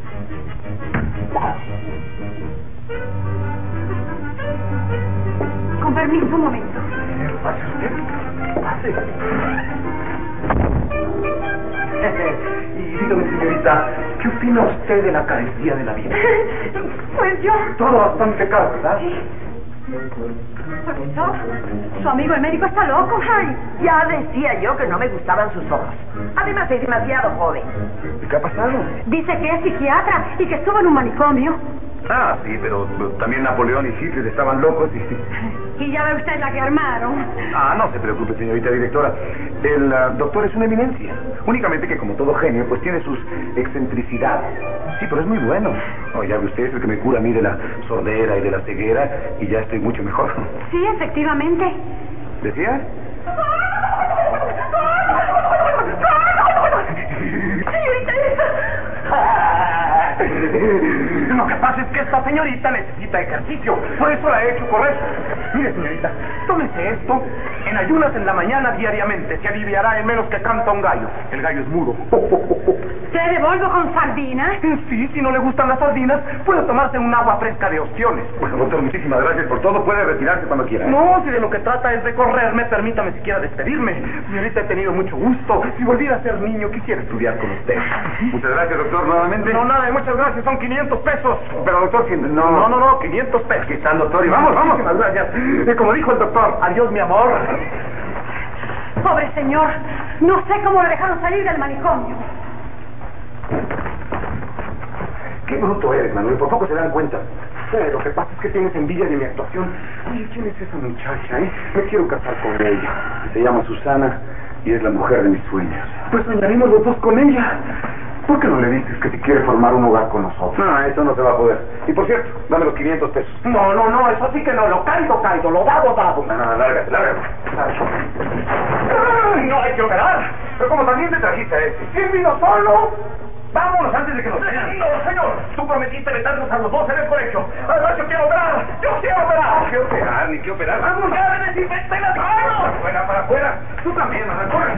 Con permiso, un momento. ¿Pase usted? Pase. Y dígame, señorita, ¿qué opina usted de la carestía de la vida? Pues yo... Todo bastante caro, ¿verdad? Sí. Profesor, su amigo el médico está loco. Ay, ya decía yo que no me gustaban sus ojos. Además es demasiado joven. ¿Y qué ha pasado? Dice que es psiquiatra y que estuvo en un manicomio. Ah, sí, pero también Napoleón y Hitler estaban locos y... Y ya ve usted la que armaron. Ah, no se preocupe, señorita directora. El uh, doctor es una eminencia. Únicamente que, como todo genio, pues tiene sus excentricidades. Sí, pero es muy bueno. Oh, ya ve usted, es el que me cura a mí de la sordera y de la ceguera, y ya estoy mucho mejor. Sí, efectivamente. ¿Decía? Señorita Elsa. Lo que pasa es que esta señorita necesita ejercicio, por eso la he hecho correr. Mire, señorita, tómese esto, En ayunas en la mañana diariamente se aliviará en menos que canta un gallo. El gallo es mudo. ¿Te devuelvo con sardinas? Sí, si no le gustan las sardinas, puede tomarse un agua fresca de ostiones. Bueno, doctor, muchísimas gracias por todo. Puede retirarse cuando quiera. ¿eh? No, si de lo que trata es de correrme, permítame siquiera despedirme. Señorita, he tenido mucho gusto. Si volviera a ser niño, quisiera estudiar con usted. Muchas gracias, doctor, nuevamente. No, nada, muchas gracias, son quinientos pesos. Pero, doctor, si no... No, no, no, quinientos pesos. Aquí está el doctor y vamos, vamos. Muchísimas gracias. Eh, como dijo el doctor, adiós, mi amor. Pobre señor, no sé cómo le dejaron salir del manicomio. Qué bruto eres, Manuel. Por poco se dan cuenta. Eh, lo que pasa es que tienes envidia de mi actuación. Oye, ¿quién es esa muchacha, eh? Me quiero casar con ella. Se llama Susana y es la mujer de mis sueños. Pues soñaremos los dos con ella. ¿Por qué no le dices que si quiere formar un hogar con nosotros? No, eso no se va a poder. Y por cierto, dame los quinientos pesos. No, no, no, eso sí que no. Lo caído, caído. Lo dado, dado. No, no, lárgate, lárgate. Ay, no hay que operar. Pero como también te trajiste a este. ¿Quién vino solo? Vámonos antes de que nos vean. No, señor. Tú prometiste meternos a los dos en el colegio. Además, yo quiero operar. Yo quiero operar. ¿Qué operar? Ni qué operar. ¡Vamos! ¡Ya le desinfecté las manos! Para afuera, para afuera. Tú también, Manuel, corre.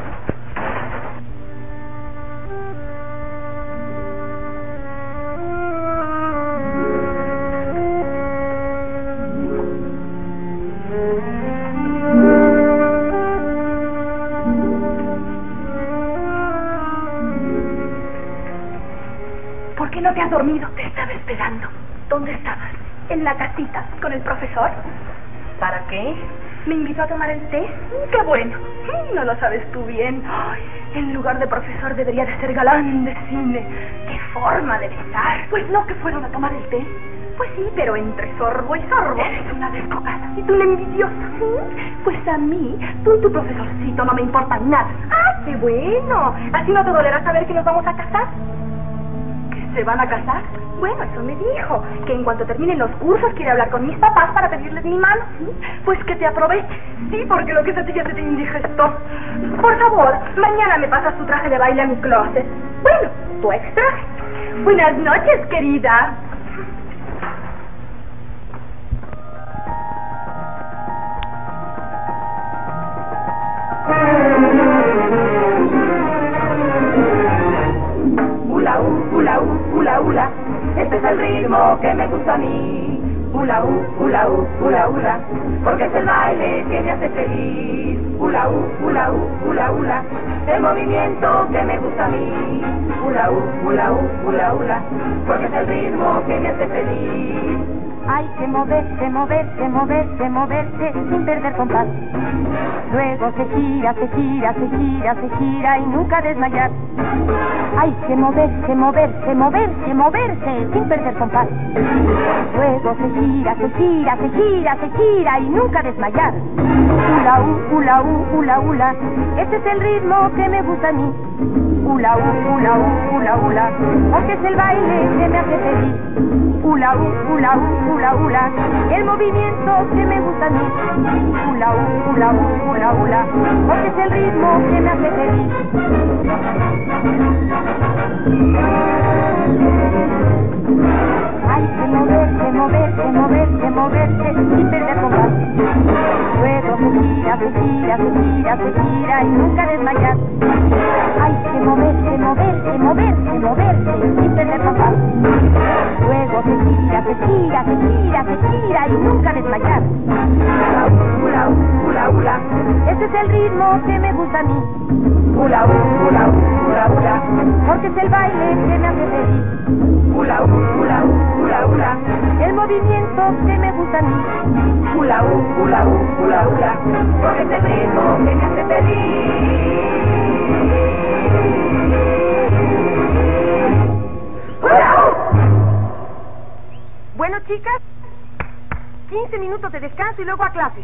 ¿Por qué no te has dormido? Te estaba esperando. ¿Dónde estabas? En la casita, con el profesor. ¿Para qué? Me invitó a tomar el té. ¡Qué bueno! No lo sabes tú bien. Ay, en lugar de profesor debería de ser galán de cine. ¡Qué forma de besar! Pues no que fueron a tomar el té. Pues sí, pero entre sorbo y sorbo. Eres una descocada. Y tú una envidiosa. Pues a mí, tú y tu profesorcito no me importan nada. ¡Ah, qué bueno! Así no te dolerá saber que nos vamos a casar. ¿Se van a casar? Bueno, eso me dijo, que en cuanto terminen los cursos quiere hablar con mis papás para pedirles mi mano. Pues que te aproveche. Sí, porque lo que es a ti ya se te indigestó. Por favor, mañana me pasas tu traje de baile a mi closet. Bueno, tu ex traje. Buenas noches, querida. Hula, hula, hula, hula, este es el ritmo que me gusta a mí. Hula, hula, hula, hula, porque es el baile que me hace feliz. Hula, hula, hula, hula, el movimiento que me gusta a mí. Hula, hula, hula, hula, porque es el ritmo que me hace feliz. Hay que moverse, moverse, moverse, moverse sin perder compás. Luego se gira, se gira, se gira, se gira y nunca desmayar. Hay que moverse, moverse, moverse, moverse sin perder compás. Luego se gira, se gira, se gira, se gira y nunca desmayar. Hula, u, hula, u, hula, hula, este es el ritmo que me gusta a mí. Hula, u, hula, u, hula, hula, porque es el baile que me hace feliz. Hula, u, hula, u, hula, hula, el movimiento que me gusta a mí. Hula, u, hula, u, hula, hula, porque es el ritmo que me hace feliz. Hay que moverse, moverse, moverse, moverse sin perder compás. Luego se gira, se gira, se gira, se gira y nunca desmayar. Hay que moverse, moverse, moverse, moverse sin perder compás. Luego se gira, se gira, se gira, se gira y nunca desmayar. Hula, hula, hula, este es el ritmo que me gusta a mí. Hula, hula, hula, hula, porque es el baile que me hace feliz. Hula, hula, hula, hula, el movimiento que me gusta a mí. Hula, hula, hula, hula, porque es el ritmo que me hace feliz. ¡Hula! Bueno, chicas, quince minutos de descanso y luego a clase.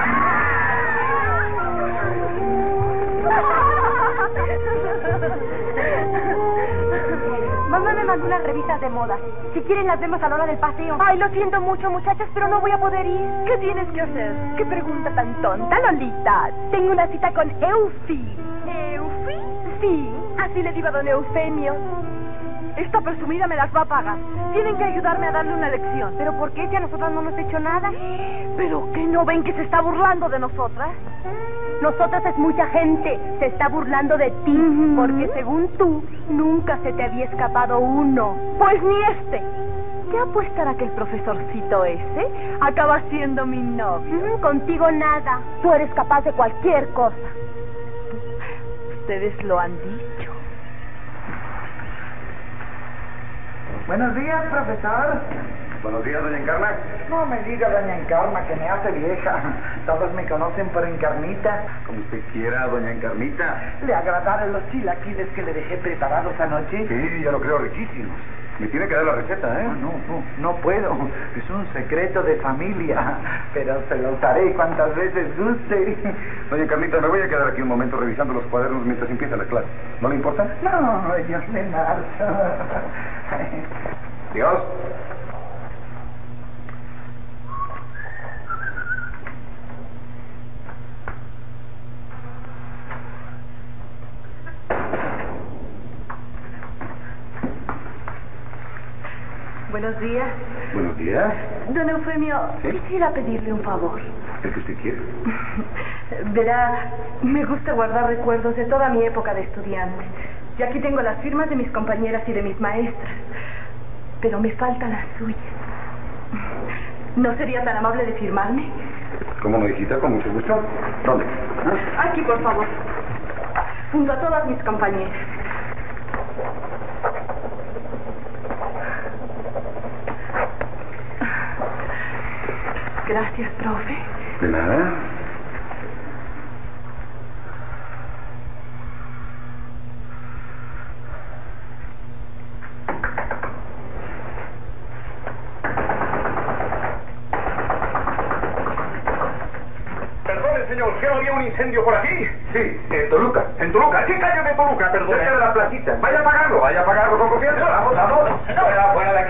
Mamá me mandó unas revistas de moda. Si quieren las vemos a la hora del paseo. Ay, lo siento mucho, muchachas, pero no voy a poder ir. ¿Qué tienes que hacer? ¿Qué pregunta tan tonta, Lolita? Tengo una cita con Eufi. ¿Eufi? Sí, así le digo a don Eufemio. Esta presumida me las va a pagar. Tienen que ayudarme a darle una lección. ¿Pero por qué? Si a nosotras no nos ha hecho nada. ¿Pero qué no ven que se está burlando de nosotras? Nosotras es mucha gente. Se está burlando de ti. Uh-huh. Porque según tú, nunca se te había escapado uno. Pues ni este. ¿Qué apuestará que el profesorcito ese acaba siendo mi novio? Uh-huh. Contigo nada. Tú eres capaz de cualquier cosa. Ustedes lo han dicho. Buenos días, profesor. Buenos días, doña Encarna. No me diga, doña Encarna, que me hace vieja. Todos me conocen por Encarnita. Como usted quiera, doña Encarnita. ¿Le agradaron los chilaquiles que le dejé preparados anoche? Sí, ya lo creo riquísimos. Me tiene que dar la receta, ¿eh? No, no, no, no puedo. Es un secreto de familia. Pero se los daré cuantas veces guste. Doña Encarnita, me voy a quedar aquí un momento revisando los cuadernos mientras empieza la clase. ¿No le importa? No, yo me marcho. Dios. Buenos días. Buenos días. Don Eufemio, ¿Sí? Quisiera pedirle un favor. ¿El que usted quiere? Verá, me gusta guardar recuerdos de toda mi época de estudiante. Y aquí tengo las firmas de mis compañeras y de mis maestras. Pero me faltan las suyas. ¿No sería tan amable de firmarme? ¿Cómo no, hijita? Con mucho gusto. ¿Dónde? ¿Ah? Aquí, por favor. Junto a todas mis compañeras. Gracias, profe. De nada. Perdone, señor, ¿qué no había un incendio por aquí? Sí, en Toluca. ¿En Toluca? ¿Qué calle de Toluca? Perdón. Cerca de la placita. Vaya a pagarlo, vaya a pagarlo con confianza. Vamos, vamos. Fuera, fuera de aquí.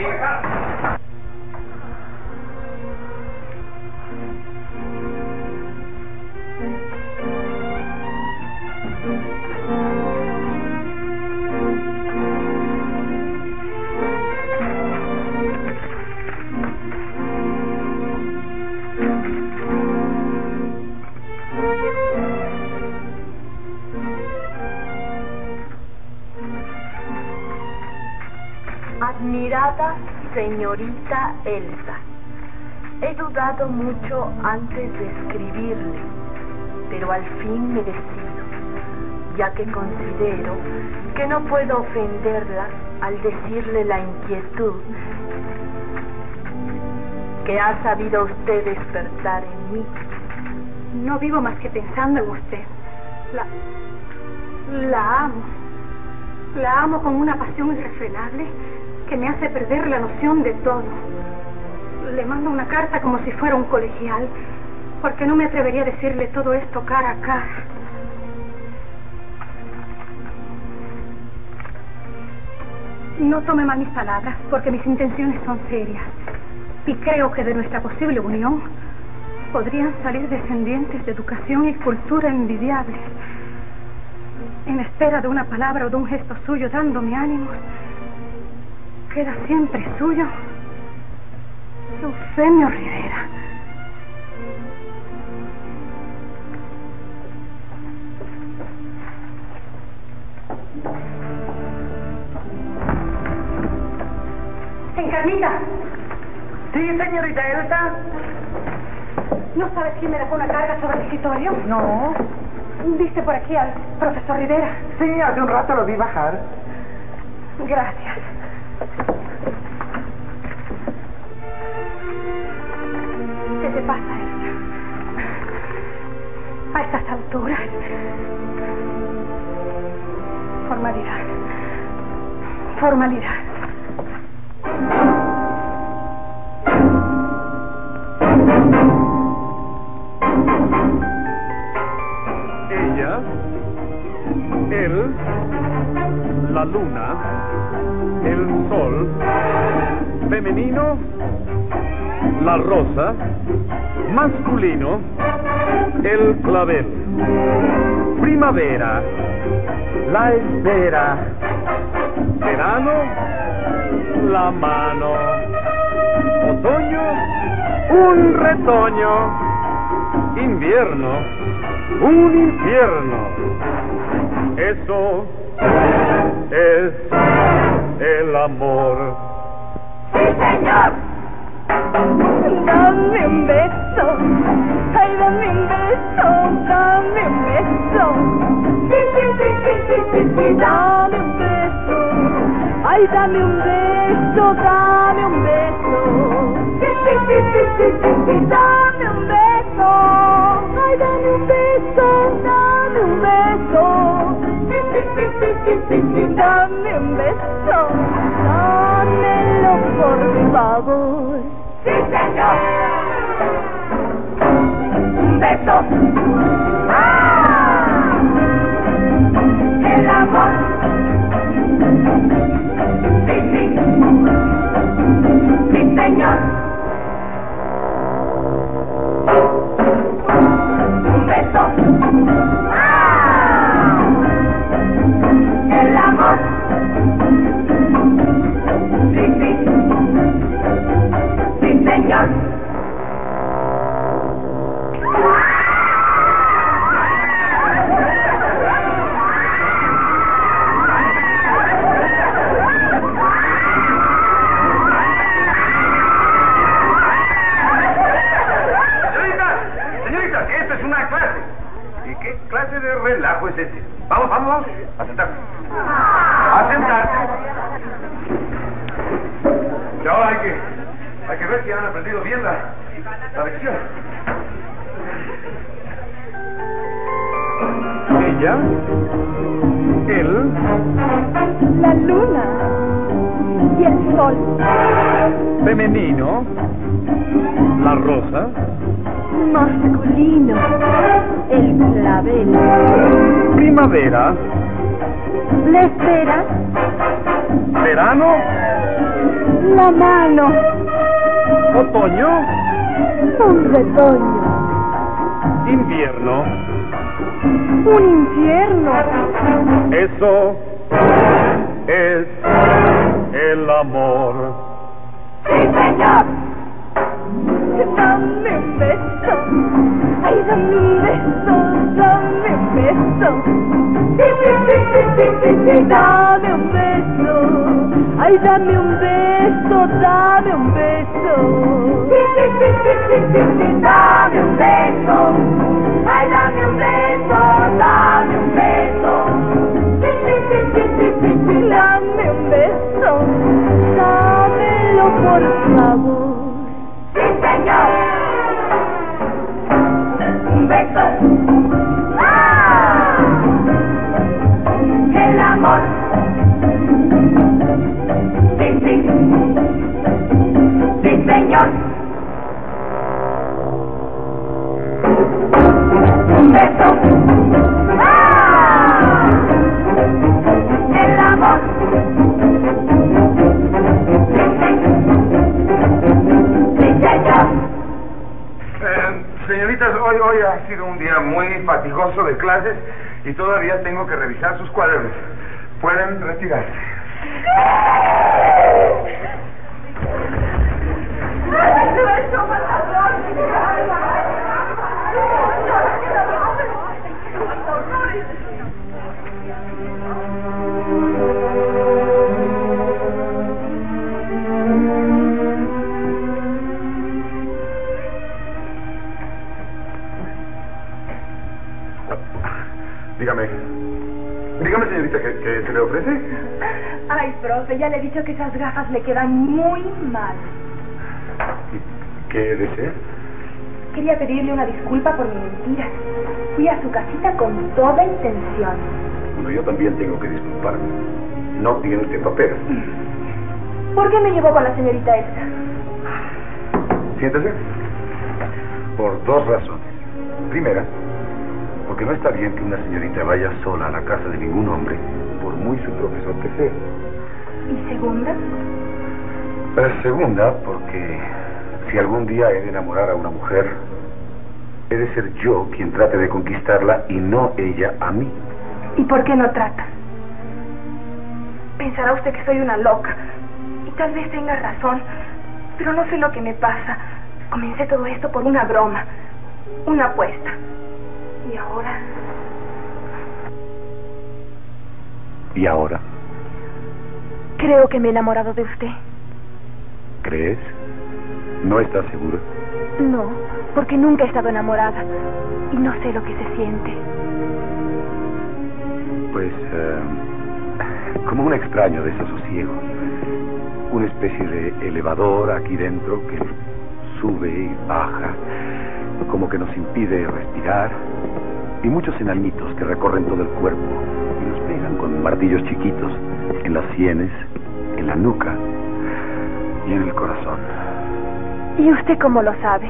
Admirada señorita Elsa, he dudado mucho antes de escribirle, pero al fin me decido, ya que considero que no puedo ofenderla al decirle la inquietud que ha sabido usted despertar en mí. No vivo más que pensando en usted. La... la amo. La amo con una pasión irrefrenable que me hace perder la noción de todo. Le mando una carta como si fuera un colegial, porque no me atrevería a decirle todo esto cara a cara. No tome mal mis palabras, porque mis intenciones son serias. Y creo que de nuestra posible unión podrían salir descendientes de educación y cultura envidiables. En espera de una palabra o de un gesto suyo dándome ánimos, queda siempre suyo, Eufemio Rivera. Encarnita. Sí, señorita Elsa. ¿No sabes quién me dejó una carga sobre el escritorio? No. ¿Viste por aquí al profesor Rivera? Sí, hace un rato lo vi bajar. Gracias. ¿Qué te pasa, Elsa? A estas alturas. Formalidad. Formalidad. Ella, él, la luna, el sol, femenino, la rosa, masculino, el clavel, primavera, la espera, verano, la mano, otoño, un retoño, invierno, un infierno. Eso es el amor. ¡Sí, señor! Dame un beso, ay, dame un beso, dame un beso. Sí, sí, sí, sí, sí, sí, sí, dame un beso, ay, dame un beso, dame un beso. Sí, sí, sí, sí, sí, sí, sí, dame un beso, ay, dame un beso, dame un beso. Sí, sí, sí, sí, sí, sí, sí, dame un beso, dámelo por favor. ¡Sí, señor! Un beso. ¡Ah! El amor. Sí, sí. Sí, señor. Un beso. ¡Ah! El amor. Sí, sí. Sí, señor. Señoritas, señoritas, esto es una clase. ¿Y qué clase de relajo es este? Vamos, vamos, vamos. A sentarse. A sentarse. Y ahora hay que, hay que ver si han aprendido bien la, la lección. Ella, él, La luna y el sol, femenino, la rosa, masculino, el clavel, primavera, la espera, verano, la mano, otoño, un retoño, invierno. un infierno. Eso es el amor. ¡Sí, señor! Dame un beso, ay, dame un beso, dame un beso. Sí, sí, sí, sí, sí, sí, sí, dame un beso, ay, dame un beso, dame un beso. Sí, sí, sí, sí, sí, sí, sí, dame un beso. Ay, dame un beso, dame un beso. Sí, sí, sí, sí, sí, sí, sí, dame un beso, dámelo por favor. Sí, señor. Un beso. ¡Ah! El amor. Sí, sí. Sí, señor. Un beso. ¡Ah! El amor. Sí, sí. Sí, señor. Eh, señoritas, hoy, hoy ha sido un día muy fatigoso de clases y todavía tengo que revisar sus cuadernos. Pueden retirarse. Dígame. Dígame, señorita, ¿qué, qué se le ofrece? Ay, profe, ya le he dicho que esas gafas le quedan muy mal. ¿Qué desea? Quería pedirle una disculpa por mi mentira. Fui a su casita con toda intención. Bueno, yo también tengo que disculparme. No tiene usted papel. ¿Por qué me llevó con la señorita esta? Siéntese. Por dos razones. Primera, porque no está bien que una señorita vaya sola a la casa de ningún hombre, por muy su profesor que sea. ¿Y segunda? Eh, segunda, porque si algún día he de enamorar a una mujer, he de ser yo quien trate de conquistarla y no ella a mí. ¿Y por qué no trata? Pensará usted que soy una loca, y tal vez tenga razón, pero no sé lo que me pasa. Comencé todo esto por una broma, una apuesta. Y ahora... ¿Y ahora? Creo que me he enamorado de usted. ¿Crees? ¿No estás segura? No, porque nunca he estado enamorada y no sé lo que se siente. Pues, eh, como un extraño desasosiego. Una especie de elevador aquí dentro que sube y baja, como que nos impide respirar. Y muchos enanitos que recorren todo el cuerpo y nos pegan con martillos chiquitos en las sienes, en la nuca y en el corazón. ¿Y usted cómo lo sabe?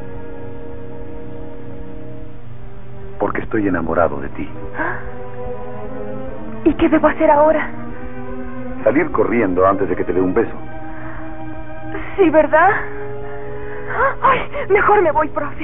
Porque estoy enamorado de ti. ¿Y qué debo hacer ahora? Salir corriendo antes de que te dé un beso. Sí, ¿verdad? Ay, mejor me voy, profe.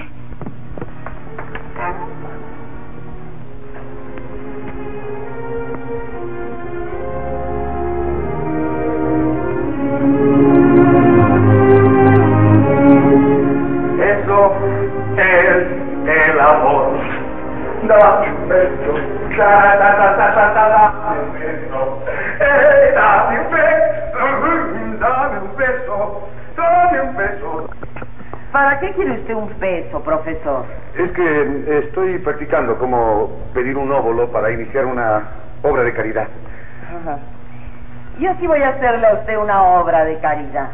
Eso es el amor. Dame un beso. Da, da, da, da, da, da, dame un beso. Eh, dame un beso. Dame un beso. Dame un beso. ¿Para qué quiere usted un beso, profesor? Es que estoy practicando cómo pedir un óvulo para iniciar una obra de caridad. Ajá. Yo sí voy a hacerle a usted una obra de caridad.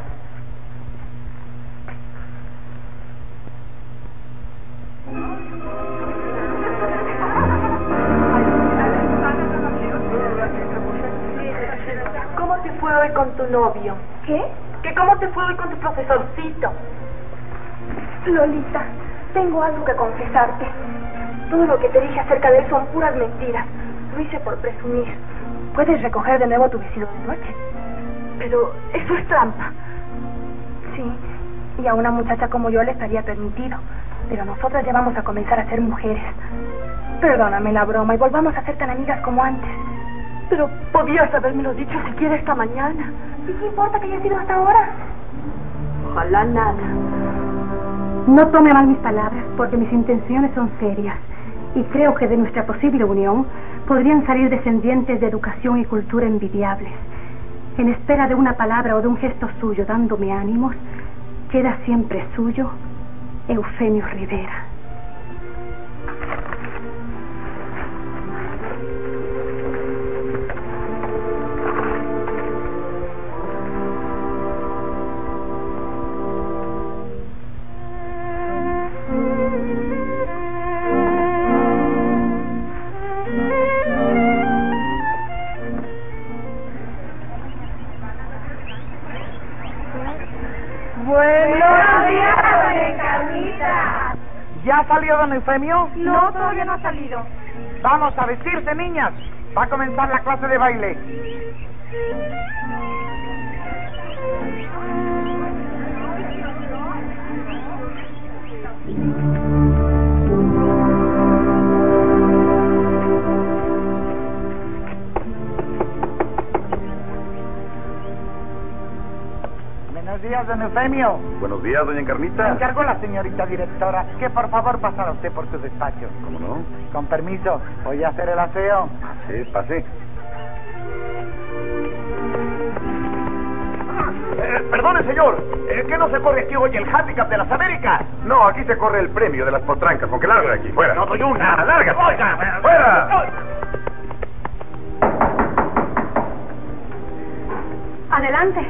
¿Cómo te fue hoy con tu novio? ¿Qué? ¿Que cómo te fue hoy con tu profesorcito? Lolita, tengo algo que confesarte. Todo lo que te dije acerca de él son puras mentiras. Lo hice por presumir. Puedes recoger de nuevo tu vestido de noche. Pero eso es trampa. Sí, y a una muchacha como yo le estaría permitido. Pero nosotras ya vamos a comenzar a ser mujeres. Perdóname la broma y volvamos a ser tan amigas como antes. Pero podías habérmelo dicho siquiera esta mañana. ¿Y qué importa que haya sido hasta ahora? Ojalá nada. No tome mal mis palabras, porque mis intenciones son serias. Y creo que de nuestra posible unión podrían salir descendientes de educación y cultura envidiables. En espera de una palabra o de un gesto suyo dándome ánimos, queda siempre suyo, Eufemio Rivera. ¿Ya salió don Eufemio? No, todavía no ha salido. Vamos a vestirse, niñas. Va a comenzar la clase de baile. Buenos días, don Eufemio. Buenos días, doña Encarnita. Me encargó la señorita directora que por favor pasara usted por su despacho. ¿Cómo no? Con permiso, voy a hacer el aseo. Pase, pase. Eh, perdone, señor. Eh, ¿Qué no se corre aquí hoy el handicap de las Américas? No, aquí se corre el premio de las potrancas. ¿Con qué larga de aquí? Fuera. No doy una. Larga. Oiga, Fuera. Adelante.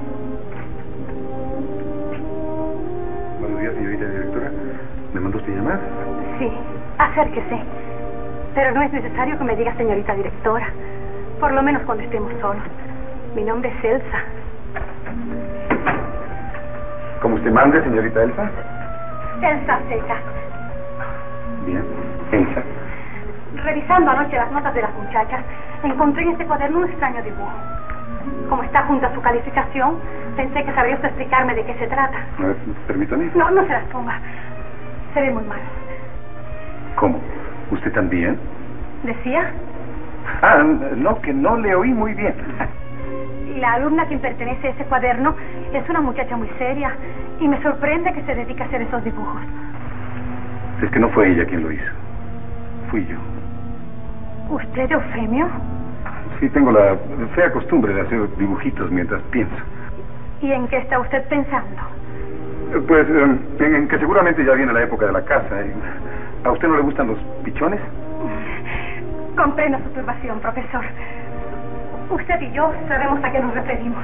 Buenos días, señorita directora. ¿Me mandó usted llamar? Sí, acérquese. Pero no es necesario que me diga señorita directora. Por lo menos cuando estemos solos. Mi nombre es Elsa. ¿Cómo usted mande, señorita Elsa? Elsa Seca. Bien. Elsa. Revisando anoche las notas de las muchachas, encontré en este cuaderno un extraño dibujo. Como está junto a su calificación, pensé que sabría usted explicarme de qué se trata. A ver, permítame. No, no se las ponga. Se ve muy mal. ¿Cómo? ¿Usted también? ¿Decía? Ah, no, que no le oí muy bien. La alumna a quien pertenece a ese cuaderno es una muchacha muy seria Y me sorprende que se dedique a hacer esos dibujos. Es que no fue ella quien lo hizo. Fui yo. ¿Usted, Eufemio? Sí, tengo la fea costumbre de hacer dibujitos mientras pienso. ¿Y en qué está usted pensando? Eh, Pues eh, en, en que seguramente ya viene la época de la caza. ¿eh? ¿A usted no le gustan los pichones? Comprendo su turbación, profesor. Usted y yo sabemos a qué nos referimos.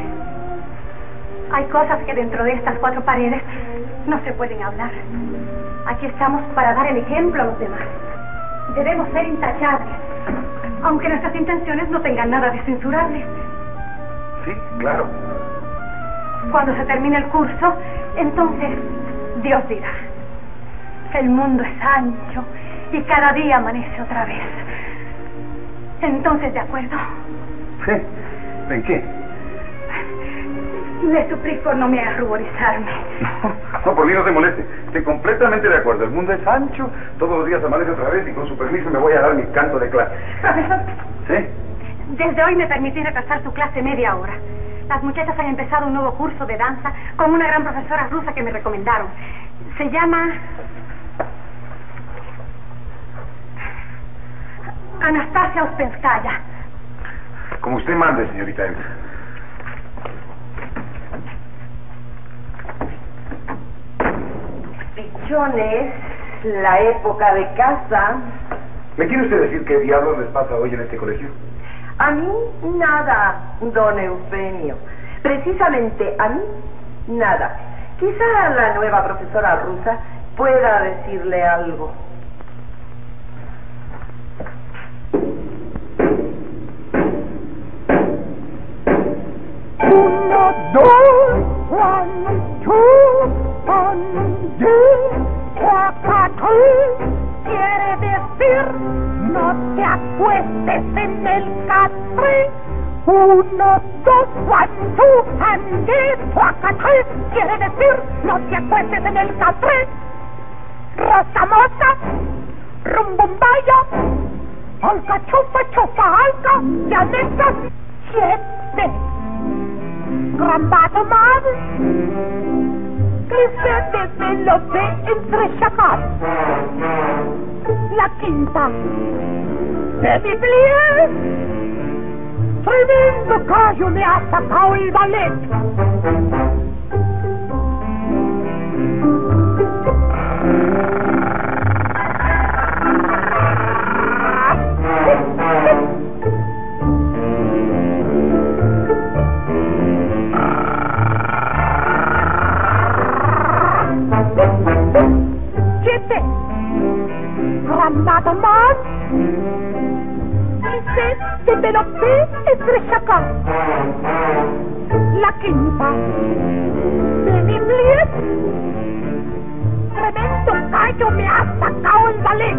Hay cosas que dentro de estas cuatro paredes no se pueden hablar. Aquí estamos para dar el ejemplo a los demás. Debemos ser intachables, aunque nuestras intenciones no tengan nada de censurable. Sí, claro. Cuando se termine el curso, entonces Dios dirá: el mundo es ancho y cada día amanece otra vez. Entonces, ¿de acuerdo? Sí. ¿En qué? Le suplico no me haga ruborizarme. No, por mí no se moleste. Estoy completamente de acuerdo. El mundo es ancho, todos los días amanece otra vez y con su permiso me voy a dar mi canto de clase. Profesor. ¿Sí? Desde hoy me permití retrasar su clase media hora. Las muchachas han empezado un nuevo curso de danza con una gran profesora rusa que me recomendaron. Se llama Anastasia Uspenskaya. Como usted mande, señorita Elsa. Pichones, la época de caza. ¿Me quiere usted decir qué diablos les pasa hoy en este colegio? A mí, nada, don Eufemio. Precisamente a mí, nada. Quizá la nueva profesora rusa pueda decirle algo. Uno, dos, one, two, one, two, tres. Quiere decir, no te acuestes en el catre. Uno, dos, one, two, and three. Quiere decir, no te acuestes en el catre. Rosa moza, rumbumbaya, alca chupa chupa alca, llaneta, siete. Rambato mal, que se desvelope entre chacal. La quinta de mi plié, tremendo callo me ha sacado el ballet. Siete, Rambato mal, se developé entre chacal. La quinta de mi plié, tremendo callo me ha sacado el ballet.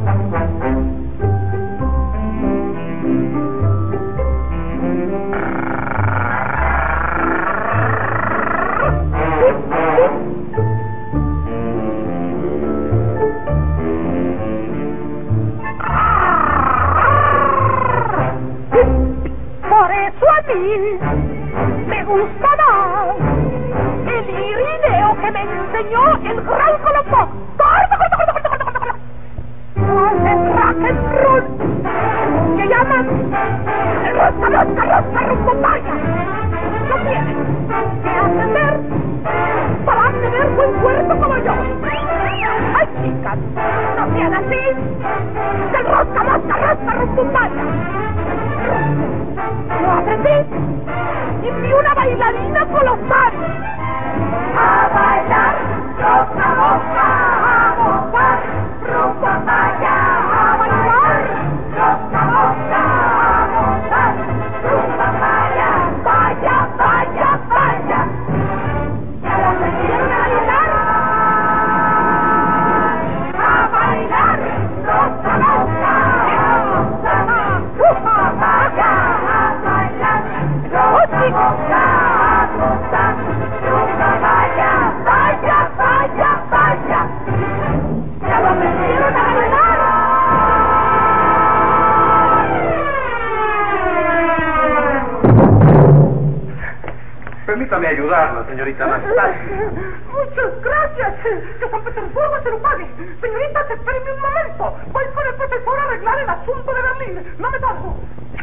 Por eso a mí me gusta más el irineo que me enseñó el gran Colombo. ¡Corta, corta, corta, corta, corta, corta! El rock and roll que llaman el rosca, rosca, rosca, rumbopaya. No tienes que aprender para tener buen cuerpo como yo. Ay, chicas, no sean así. El rosca, rosca, rosca, rumbopaya. Lo aprendí y fui una bailarina colosal. A bailar, rosa, rosa, a gozar, rumba, vaya, a bailar, rosa, rosa, a gozar, rumba, vaya, vaya, vaya, vaya. Ya lo aprendieron a bailar. A bailar, rosa, rosa, a gozar, rumba, vaya, a bailar, rosa, rosa, a gozar, rumba, vaya, vaya, vaya, vaya. Ya lo aprendieron a bailar. saludarla, señorita Anastasia. Muchas gracias. Que San Petersburgo se lo pague. Señorita, espéreme un momento. Voy con el profesor a arreglar el asunto de Berlín. No me tardo.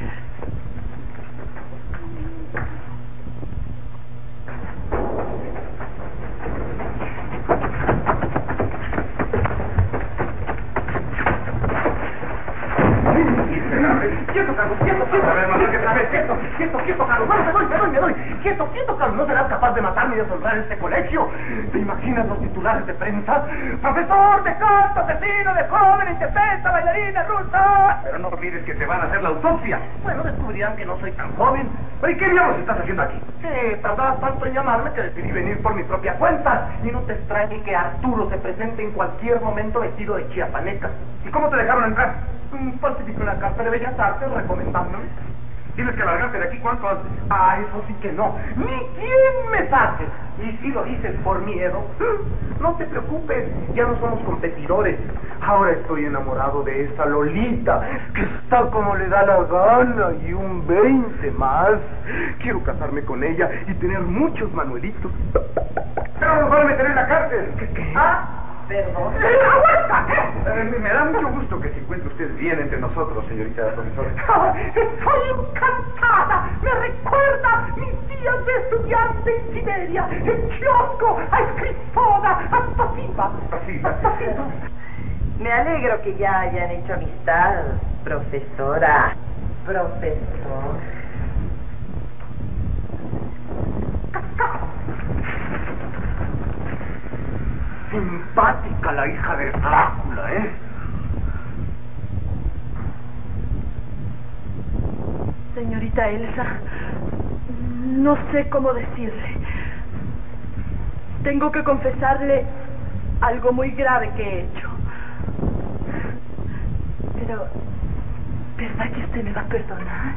Quieto, Carlos, quieto, quieto. A ver, mamá, ¿qué sabes? Quieto, quieto, quieto, Carlos. Bueno, me doy, me doy, me doy. Quieto, quieto, Carlos. No serás capaz de matarme y de asombrar este colegio. ¿Te imaginas los titulares de prensa? Profesor de canto, asesino de joven, indefensa, bailarina rusa. Pero no olvides que te van a hacer la autopsia. Bueno, descubrirán que no soy tan joven. ¿Pero y qué diablos estás haciendo aquí? Eh, tardabas tanto en llamarme que decidí venir por mi propia cuenta. Y no te extrañe que Arturo se presente en cualquier momento vestido de chiapaneca. ¿Y cómo te dejaron entrar? Falsifico una carta de Bellas Artes recomendándome. Tienes que largarte de aquí cuánto antes. Ah, eso sí que no. Ni quien me saque. Y si lo dices por miedo, no te preocupes, ya no somos competidores. Ahora estoy enamorado de esa Lolita, que está como le da la gana, y un veinte más. Quiero casarme con ella y tener muchos Manuelitos. Pero nos van a meter en la cárcel. ¿Qué, qué? ¿Ah? Perdón. ¡Aguanta! Eh, me da mucho gusto que se encuentre usted bien entre nosotros, señorita profesora. ¡Estoy encantada! Me recuerda mis días de estudiante en Siberia, en kiosco, a escritora, hasta Siva. Hasta Siva. Me alegro que ya hayan hecho amistad, profesora. Profesor. Simpática la hija de Drácula, ¿eh? Señorita Elsa, no sé cómo decirle. Tengo que confesarle algo muy grave que he hecho. Pero, ¿verdad que usted me va a perdonar?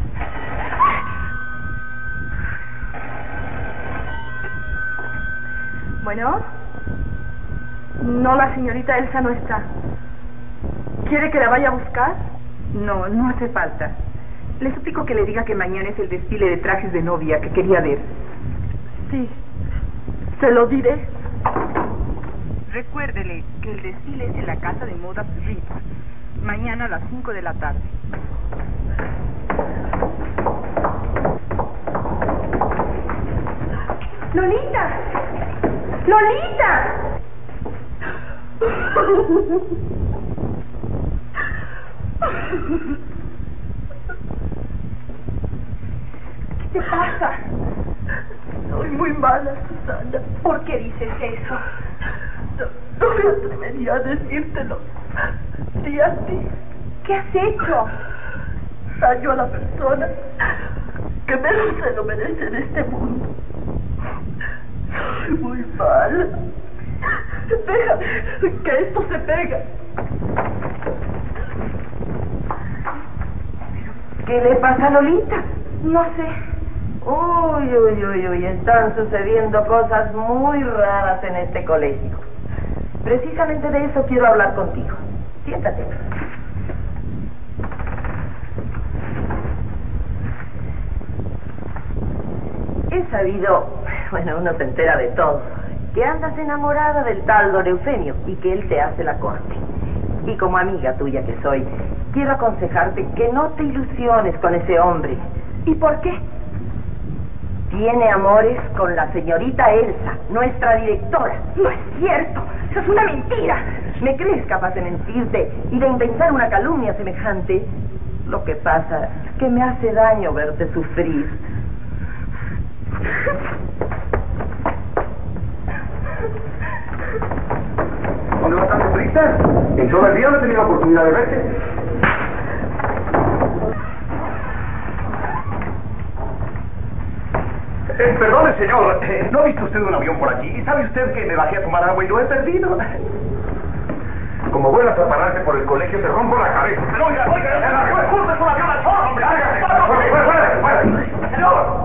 Bueno, no, la señorita Elsa no está. ¿Quiere que la vaya a buscar? No, no hace falta. Le suplico que le diga que mañana es el desfile de trajes de novia que quería ver. Sí, se lo diré. Recuérdele que el desfile es en la casa de moda Rita, mañana a las cinco de la tarde. ¡Lolita! ¡Lolita! ¿Qué te pasa? Soy muy mala, Susana. ¿Por qué dices eso? No, no me atrevería a decírtelo. Sí, a ti. ¿Qué has hecho? Daño a la persona que menos se lo merece en este mundo. Soy muy mala. Deja que esto se pega. ¿Qué le pasa a Lolita? No sé. Uy, uy, uy, uy, están sucediendo cosas muy raras en este colegio. Precisamente de eso quiero hablar contigo. Siéntate. He sabido, bueno, uno se entera de todo, que andas enamorada del tal don Eufemio y que él te hace la corte. Y como amiga tuya que soy, quiero aconsejarte que no te ilusiones con ese hombre. ¿Y por qué? Tiene amores con la señorita Elsa, nuestra directora. No es cierto, eso es una mentira. ¿Me crees capaz de mentirte y de inventar una calumnia semejante? Lo que pasa es que me hace daño verte sufrir. ¿Dónde vas tan deprisa? En todo el día no he tenido la oportunidad de verte. Eh, perdone, señor, eh, ¿no ha visto usted un avión por aquí? ¿Sabe usted que me bajé a tomar agua y lo he perdido? Como vuelvas a pararte por el colegio, te rompo la cabeza. Pero oiga, oiga, no es un avión al chorro, hombre. ¡Fuera, fuera, fuera! ¡Señor!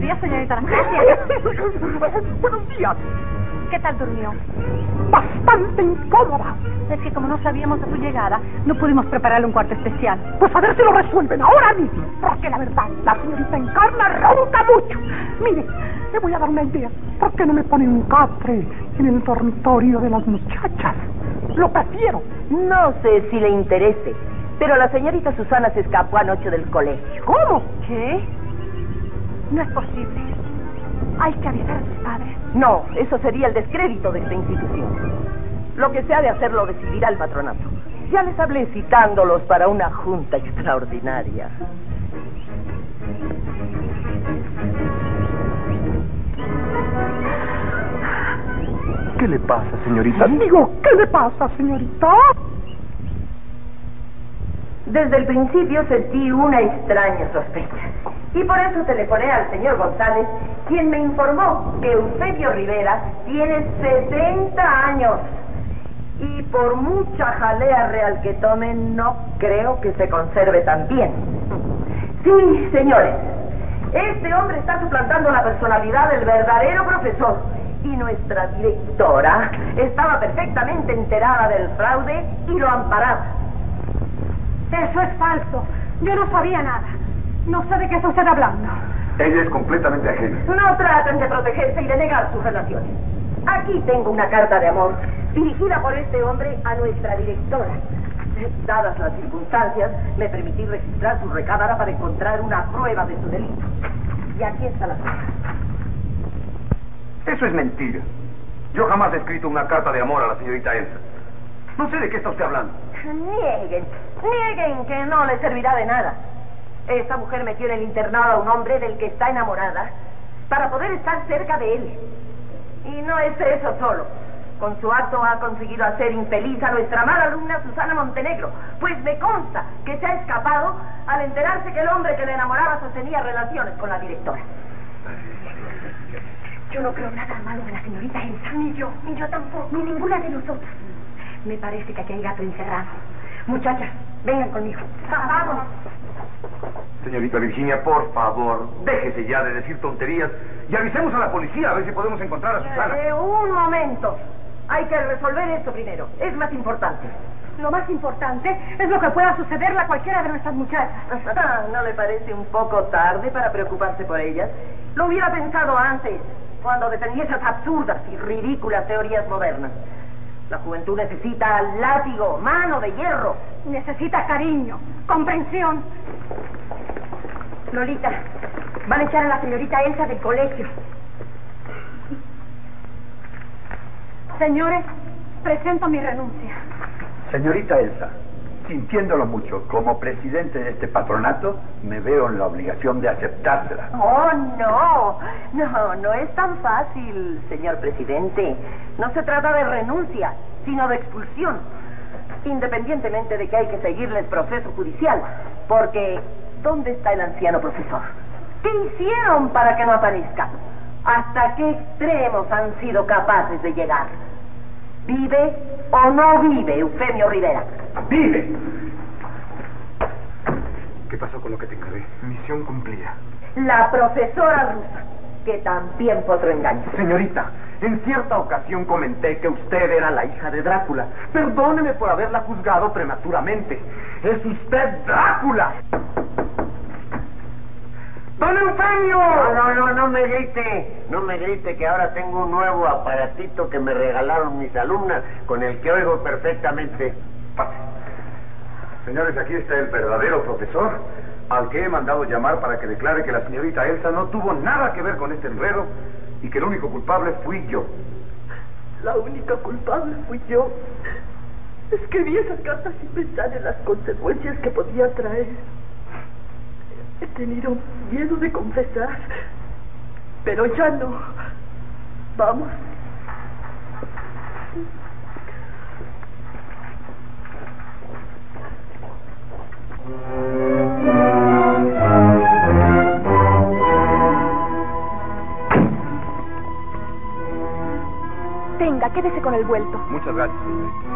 días, señorita Anastasia. Buenos días. ¿Qué tal durmió? Bastante incómoda. Es que como no sabíamos de su llegada, no pudimos prepararle un cuarto especial. Pues a ver si lo resuelven ahora mismo. Porque la verdad, la señorita Encarna ronca mucho. Mire, le voy a dar una idea. ¿Por qué no me ponen un catre en el dormitorio de las muchachas? Lo prefiero. No sé si le interese, pero la señorita Susana se escapó anoche del colegio. ¿Cómo? ¿Qué? No es posible. Hay que avisar a sus padres. No, eso sería el descrédito de esta institución. Lo que se ha de hacer lo decidirá el patronato. Ya les hablé citándolos para una junta extraordinaria. ¿Qué le pasa, señorita? Digo, ¿qué le pasa, señorita? Desde el principio sentí una extraña sospecha. Y por eso telefoné al señor González, quien me informó que Eufemio Rivera tiene sesenta años. Y por mucha jalea real que tomen, no creo que se conserve tan bien. Sí, señores, este hombre está suplantando la personalidad del verdadero profesor. Y nuestra directora estaba perfectamente enterada del fraude y lo amparaba. Eso es falso. Yo no sabía nada. No sé de qué está usted hablando. Ella es completamente ajena. No traten de protegerse y de negar sus relaciones. Aquí tengo una carta de amor dirigida por este hombre a nuestra directora. Dadas las circunstancias, me permití registrar su recámara para encontrar una prueba de su delito. Y aquí está la carta. Eso es mentira. Yo jamás he escrito una carta de amor a la señorita Elsa. No sé de qué está usted hablando. Nieguen, nieguen que no le servirá de nada. Esta mujer metió en el internado a un hombre del que está enamorada para poder estar cerca de él. Y no es eso solo. Con su acto ha conseguido hacer infeliz a nuestra mala alumna Susana Montenegro, pues me consta que se ha escapado al enterarse que el hombre que le enamoraba sostenía relaciones con la directora. Yo no creo nada malo de la señorita Elsa. Ni yo. Ni yo tampoco. Ni ninguna de nosotras. Me parece que aquí hay gato encerrado. Muchachas, vengan conmigo. Vamos. Señorita Virginia, por favor, déjese ya de decir tonterías y avisemos a la policía a ver si podemos encontrar a Susana. Eh, un momento. Hay que resolver esto primero. Es más importante. Lo más importante es lo que pueda sucederle a cualquiera de nuestras muchachas. ¿No le parece un poco tarde para preocuparse por ellas? Lo hubiera pensado antes, cuando defendí esas absurdas y ridículas teorías modernas. La juventud necesita látigo, mano de hierro. Necesita cariño, comprensión. Lolita, van a echar a la señorita Elsa del colegio. Señores, presento mi renuncia. Señorita Elsa, sintiéndolo mucho, como presidente de este patronato, me veo en la obligación de aceptársela. Oh, no. No, no es tan fácil, señor presidente. No se trata de renuncia, sino de expulsión. Independientemente de que hay que seguirle el proceso judicial. Porque, ¿dónde está el anciano profesor? ¿Qué hicieron para que no aparezca? ¿Hasta qué extremos han sido capaces de llegar? ¿Vive o no vive Eufemio Rivera? ¡Vive! ¿Qué pasó con lo que te encargué? Misión cumplida. La profesora rusa, que también fue otro engaño. Señorita, en cierta ocasión comenté que usted era la hija de Drácula. Perdóneme por haberla juzgado prematuramente. ¡Es usted Drácula! ¡Don Eufemio! No, no, no, no me grite, no me grite que ahora tengo un nuevo aparatito que me regalaron mis alumnas, con el que oigo perfectamente. Pase. Señores, aquí está el verdadero profesor, al que he mandado llamar para que declare que la señorita Elsa no tuvo nada que ver con este enredo y que el único culpable fui yo. La única culpable fui yo. Escribí esas cartas sin pensar en las consecuencias que podía traer. He tenido miedo de confesar, pero ya no. Vamos. Tenga, quédese con el vuelto. Muchas gracias, señorita.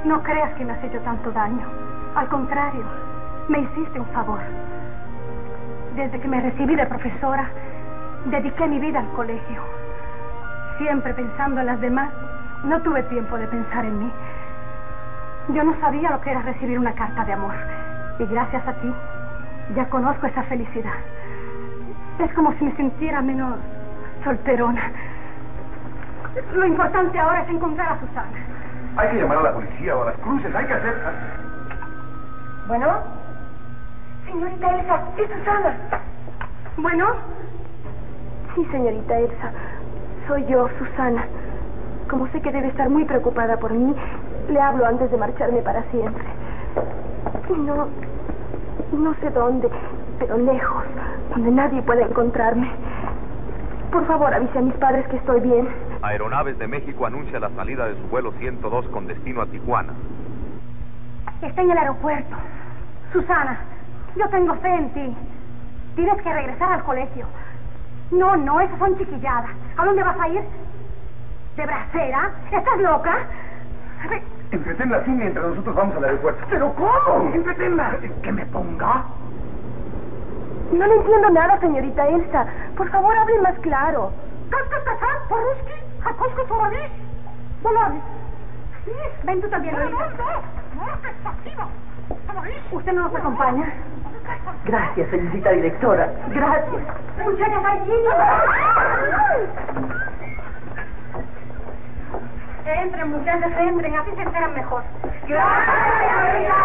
No creas que me has hecho tanto daño. Al contrario, me hiciste un favor. Desde que me recibí de profesora, dediqué mi vida al colegio. Siempre pensando en las demás, no tuve tiempo de pensar en mí. Yo no sabía lo que era recibir una carta de amor. Y gracias a ti, ya conozco esa felicidad. Es como si me sintiera menos solterona. Lo importante ahora es encontrar a Susana. Hay que llamar a la policía o a las cruces, hay que hacer... Bueno, señorita Elsa, es Susana. Bueno, sí, señorita Elsa, soy yo, Susana. Como sé que debe estar muy preocupada por mí, le hablo antes de marcharme para siempre. No, no sé dónde, pero lejos, donde nadie pueda encontrarme. Por favor, avise a mis padres que estoy bien. Aeronaves de México anuncia la salida de su vuelo ciento dos con destino a Tijuana. Está en el aeropuerto. Susana, yo tengo fe en ti. Tienes que regresar al colegio. No, no, esas son chiquilladas. ¿A dónde vas a ir? ¿De bracera? ¿Estás loca? Entretenla tú mientras nosotros vamos al aeropuerto. ¿Pero cómo? Entretenla. ¿Que me ponga? No le entiendo nada, señorita Elsa. Por favor, hable más claro. Ven tú también, Lolita. ¿Usted no nos acompaña? Gracias, señorita directora. Gracias. Muchachas, allí. Entren, muchachas, entren. Así se enteran mejor. ¡Gracias, señorita!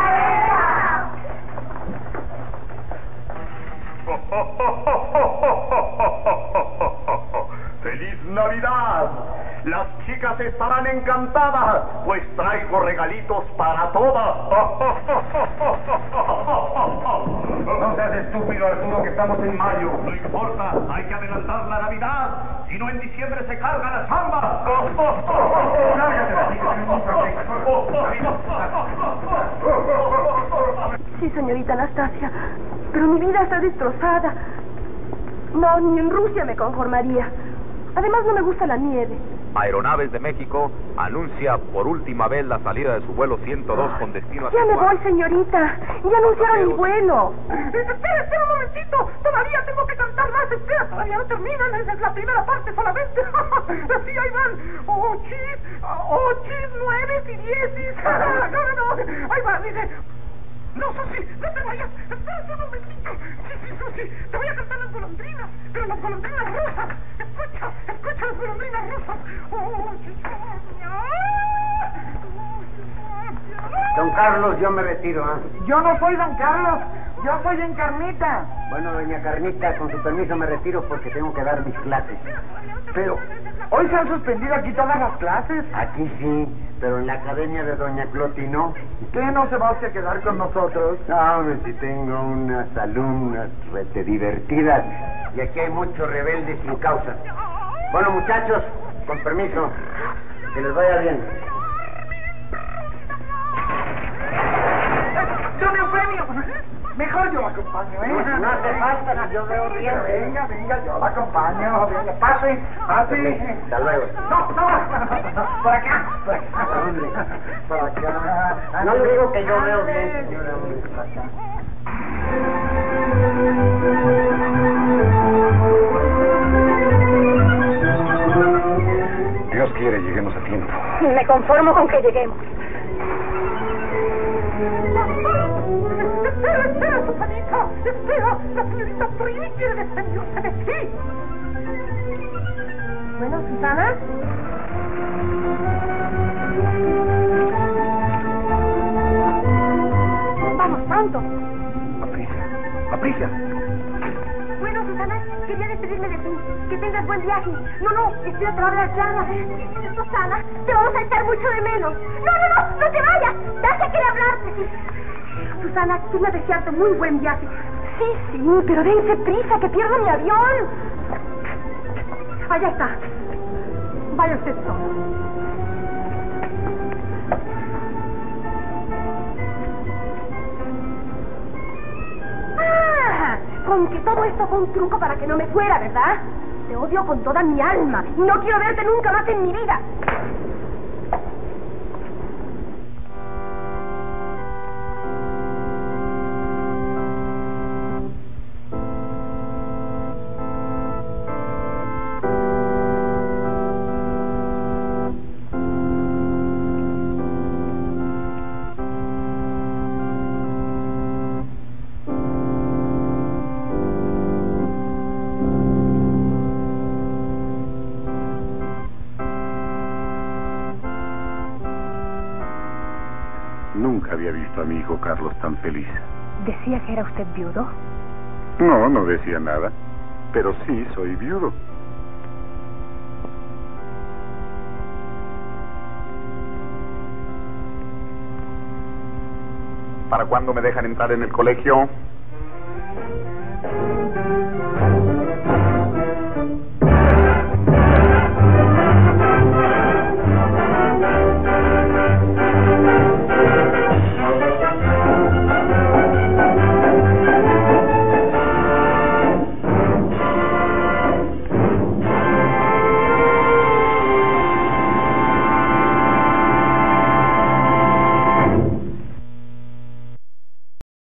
¡Feliz Navidad! Las chicas estarán encantadas, pues traigo regalitos para todas. No seas estúpido, Arturo, que estamos en mayo. No importa, hay que adelantar la Navidad. Si no, en diciembre se carga la chamba. Sí, señorita Anastasia, pero mi vida está destrozada. No, ni en Rusia me conformaría. Además, no me gusta la nieve. Aeronaves de México anuncia por última vez la salida de su vuelo ciento dos con destino a Ya me Tijuana. voy, señorita. Ya anunciaron mi vuelo. Espera, espera un momentito. Todavía tengo que cantar más. Espera, todavía no terminan. Esa es la primera parte solamente. Sí, ahí van. Ochis, ochis, nueves y diecis. No, no, no. Ahí va, dice... No, Susi, no te vayas. Espera un momentito. Sí, sí, Susi. Te voy a cantar las golondrinas. Pero las golondrinas rusas. Escucha, escucha las golondrinas rusas. Oh, Don Carlos, yo me retiro, ¿ah? ¿eh? Yo no soy don Carlos, yo soy Encarnita. Bueno, doña Carmita, con su permiso me retiro porque tengo que dar mis clases. Pero, ¿hoy se han suspendido aquí todas las clases? Aquí sí, pero en la academia de doña Cloti no. ¿Qué no se va usted a quedar con nosotros? No, hombre, si tengo unas alumnas rete divertidas. Y aquí hay muchos rebeldes sin causa. Bueno, muchachos, con permiso, que les vaya bien. ¡Don Eufemio! Mejor yo la acompaño, ¿eh? No, no hace falta, yo veo bien. Venga, venga, yo la acompaño. Venga, pase, pase. Hasta luego. No, no, por acá, por acá. ¿Dónde? Por acá. No le digo que yo veo bien, señora. Por acá. Dios quiere, lleguemos a tiempo. Me conformo con que lleguemos. Espera, espera, Susanita. Espera, la señorita Trini quiere despedirse de ti. Bueno, Susana. Vamos, pronto. Patricia, Patricia. Bueno, Susana, quería despedirme de ti. Que tengas buen viaje. No, no, espera, te va a hablar Clara. Susana, te vamos a echar mucho de menos. No, no, no, no te vayas. Dacia quiere hablarte. Susana, quiero desearte muy buen viaje. Sí, sí, pero dense prisa, que pierdo mi avión. Allá está. Vaya usted solo. Ah, con que todo esto fue un truco para que no me fuera, ¿verdad? Te odio con toda mi alma y no quiero verte nunca más en mi vida. hijo Carlos tan feliz. ¿Decía que era usted viudo? No, no decía nada, pero sí soy viudo. ¿Para cuándo me dejan entrar en el colegio?